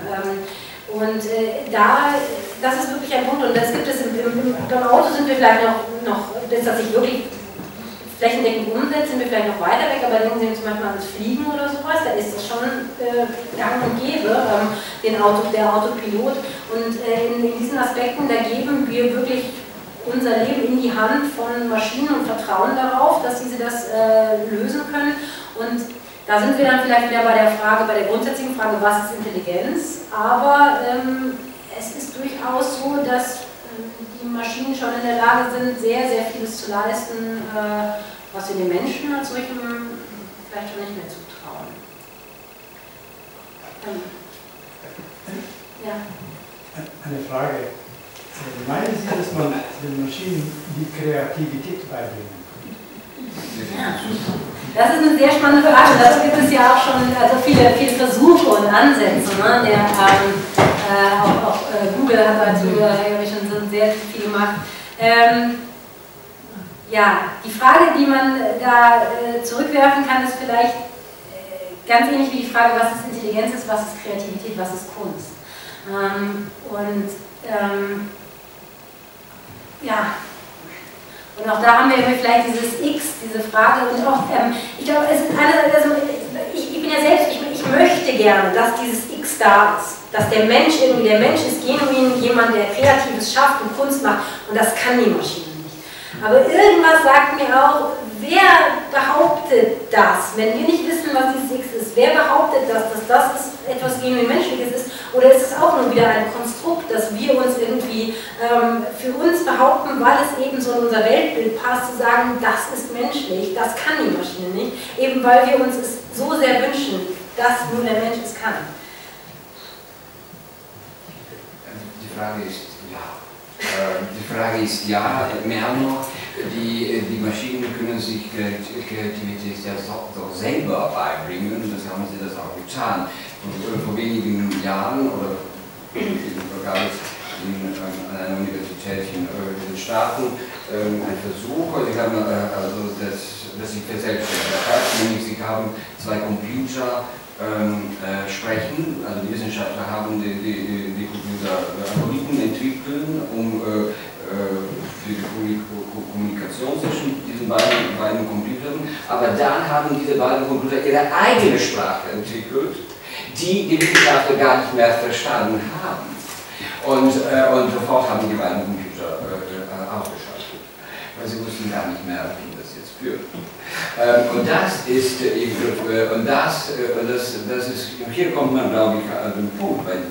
Das ist wirklich ein Punkt, und das gibt es beim Auto sind wir vielleicht noch bis das sich wirklich flächendeckend umsetzt, sind wir vielleicht noch weiter weg, aber denken Sie zum Beispiel ans Fliegen oder sowas, da ist es schon gang und gäbe, der Autopilot. Und in diesen Aspekten, da geben wir wirklich unser Leben in die Hand von Maschinen und vertrauen darauf, dass diese das lösen können. Und da sind wir dann vielleicht wieder bei der Frage, bei der grundsätzlichen Frage, was ist Intelligenz? Aber es ist durchaus so, dass die Maschinen schon in der Lage sind, sehr, sehr vieles zu leisten, was wir den Menschen als solchem vielleicht schon nicht mehr zutrauen. Ja. Eine Frage. Meinen Sie, dass man den Maschinen die Kreativität beibringen kann? Ja. Das ist eine sehr spannende Frage. Dazu gibt es ja auch schon viele Versuche und Ansätze. Ne? Auch Google hat dazu schon sehr viel gemacht. Ja, die Frage, die man da zurückwerfen kann, ist vielleicht ganz ähnlich wie die Frage, was ist Intelligenz, was ist Kreativität, was ist Kunst. Ja. Und auch da haben wir vielleicht dieses X, diese Frage. Und auch, ich glaube, es ist also ich bin ja selbst, ich möchte gerne, dass dieses X da ist. Dass der Mensch ist genuin jemand, der Kreatives schafft und Kunst macht. Und das kann die Maschine nicht. Aber irgendwas sagt mir auch, wer behauptet das, wenn wir nicht wissen, was dieses X ist? Wer behauptet das, dass das etwas genuin Menschliches ist? Oder ist es auch nur wieder ein Konstrukt, dass wir uns irgendwie für uns behaupten, weil es eben so in unser Weltbild passt, zu sagen, das ist menschlich, das kann die Maschine nicht, eben weil wir uns es so sehr wünschen, dass nur der Mensch es kann. Die Frage ist ja, mehr noch, die Maschinen können sich Kreativität ja doch selber beibringen, das haben sie das auch getan. Vor wenigen Jahren oder gab es an einer Universität in den Staaten einen Versuch, sie haben das sich verselbstständigt hat, nämlich sie haben zwei Computer sprechen, also die Wissenschaftler haben die Computer Algorithmen entwickeln, um für die Kommunikation zwischen diesen beiden Computern, aber dann haben diese beiden Computer ihre eigene Sprache entwickelt, die Wissenschaftler gar nicht mehr verstanden haben. Und sofort haben die beiden Computer ausgeschaltet, weil sie wussten gar nicht mehr, wie das jetzt führt. Und das ist, hier kommt man, glaube ich, an den Punkt bei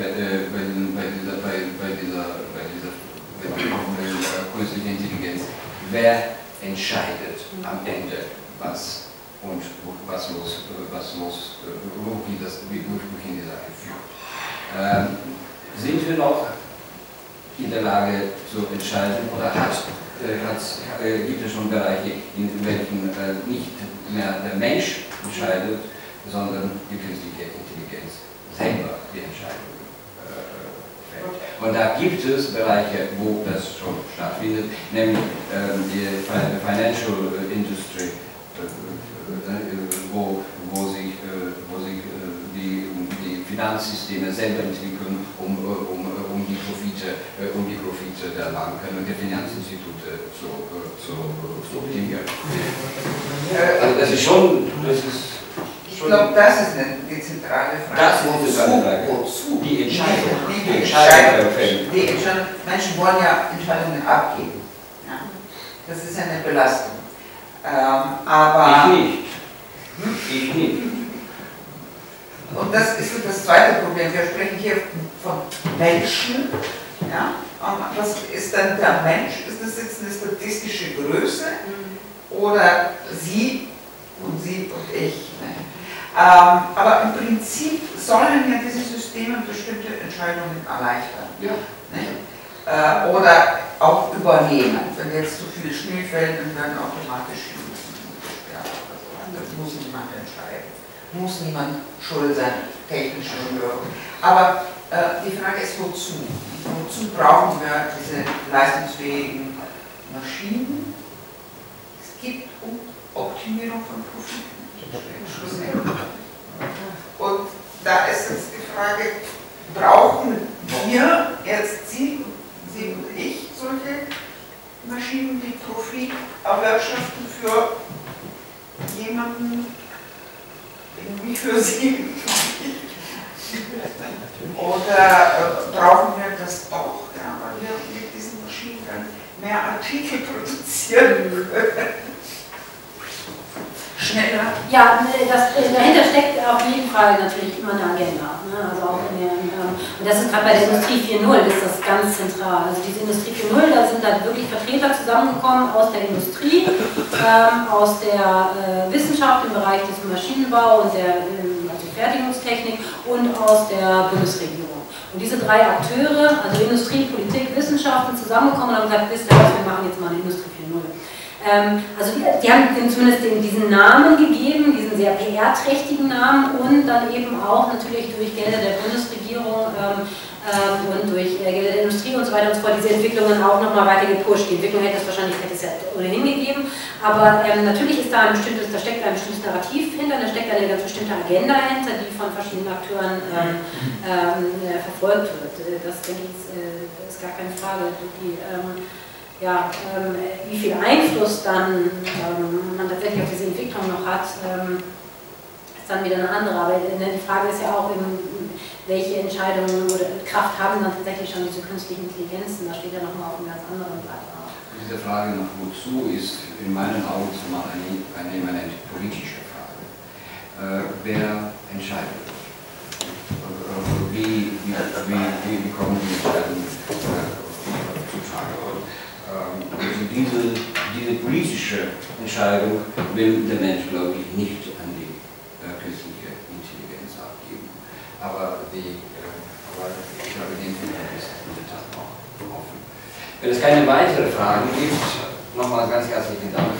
dieser künstlichen Intelligenz. Wer entscheidet am Ende, wohin die Sache führt? Sind wir noch in der Lage zu entscheiden oder gibt es schon Bereiche, in welchen nicht mehr der Mensch entscheidet, sondern die künstliche Intelligenz selber die Entscheidung fällt. Und da gibt es Bereiche, wo das schon stattfindet, nämlich die Financial Industry, wo sich die Finanzsysteme selber entwickeln, um die Profite der Banken und der Finanzinstitute zu optimieren. Also das ist schon. Ich glaube, das ist die zentrale Frage. Das ist die zentrale Frage. Wozu? Die Entscheidung. Die Entscheidung. Menschen wollen ja Entscheidungen abgeben. Ja. Das ist eine Belastung. Aber Ich nicht. Und das ist das zweite Problem. Wir sprechen hier von Menschen. Ja? Was ist dann der Mensch? Ist das jetzt eine statistische Größe? Oder Sie und ich? Ne? Aber im Prinzip sollen ja diese Systeme bestimmte Entscheidungen erleichtern. Ja. Ne? Oder auch übernehmen. Wenn jetzt zu viel Schnee fällt, dann werden automatisch gesperrt. Das muss niemand entscheiden. Muss niemand schuld sein, technische Störung. Aber die Frage ist, wozu? Wozu brauchen wir diese leistungsfähigen Maschinen? Es geht um Optimierung von Profiten. Und da ist jetzt die Frage, brauchen wir jetzt Sie und ich solche Maschinen, die Profit erwirtschaften für jemanden, wie für Sie? Oder brauchen wir das auch, ja, weil wir mit diesen Maschinen dann mehr Artikel produzieren können. Schneller. Ja, dahinter steckt auf jeden Fall natürlich immer eine Agenda. Ne? Also auch in und das ist gerade bei der Industrie 4.0 ist das ganz zentral. Also diese Industrie 4.0, da sind dann wirklich Vertreter zusammengekommen aus der Industrie, aus der Wissenschaft im Bereich des Maschinenbau und der also Fertigungstechnik und aus der Bundesregierung. Und diese drei Akteure, also Industrie, Politik, Wissenschaften, zusammengekommen und haben gesagt, wisst ihr was, wir machen jetzt mal eine Industrie 4.0. Also die haben zumindest diesen Namen gegeben, diesen sehr PR-trächtigen Namen und dann eben auch natürlich durch Gelder der Bundesregierung und durch Gelder der Industrie und so weiter und so fort diese Entwicklungen auch nochmal weiter gepusht. Die Entwicklung hätte es ja ohnehin gegeben, aber natürlich ist da da steckt ein bestimmtes Narrativ hinter, da steckt eine ganz bestimmte Agenda hinter, die von verschiedenen Akteuren verfolgt wird. Das denke ich ist gar keine Frage. Wie viel Einfluss dann man tatsächlich auf diese Entwicklung noch hat, ist dann wieder eine andere. Aber die Frage ist ja auch, welche Entscheidungen oder Kraft haben dann tatsächlich schon diese künstlichen Intelligenzen. Da steht ja nochmal auf einem ganz anderen Blatt. Diese Frage nach wozu ist in meinen Augen zumal eine immanent politische Frage. Wer entscheidet? Wie kommen die Entscheidungen zutage? Also diese politische Entscheidung will der Mensch, glaube ich, nicht an die künstliche Intelligenz abgeben. Aber ich glaube, die Entwicklung ist in der Tat noch offen. Wenn es keine weiteren Fragen gibt, nochmal ganz herzlichen Dank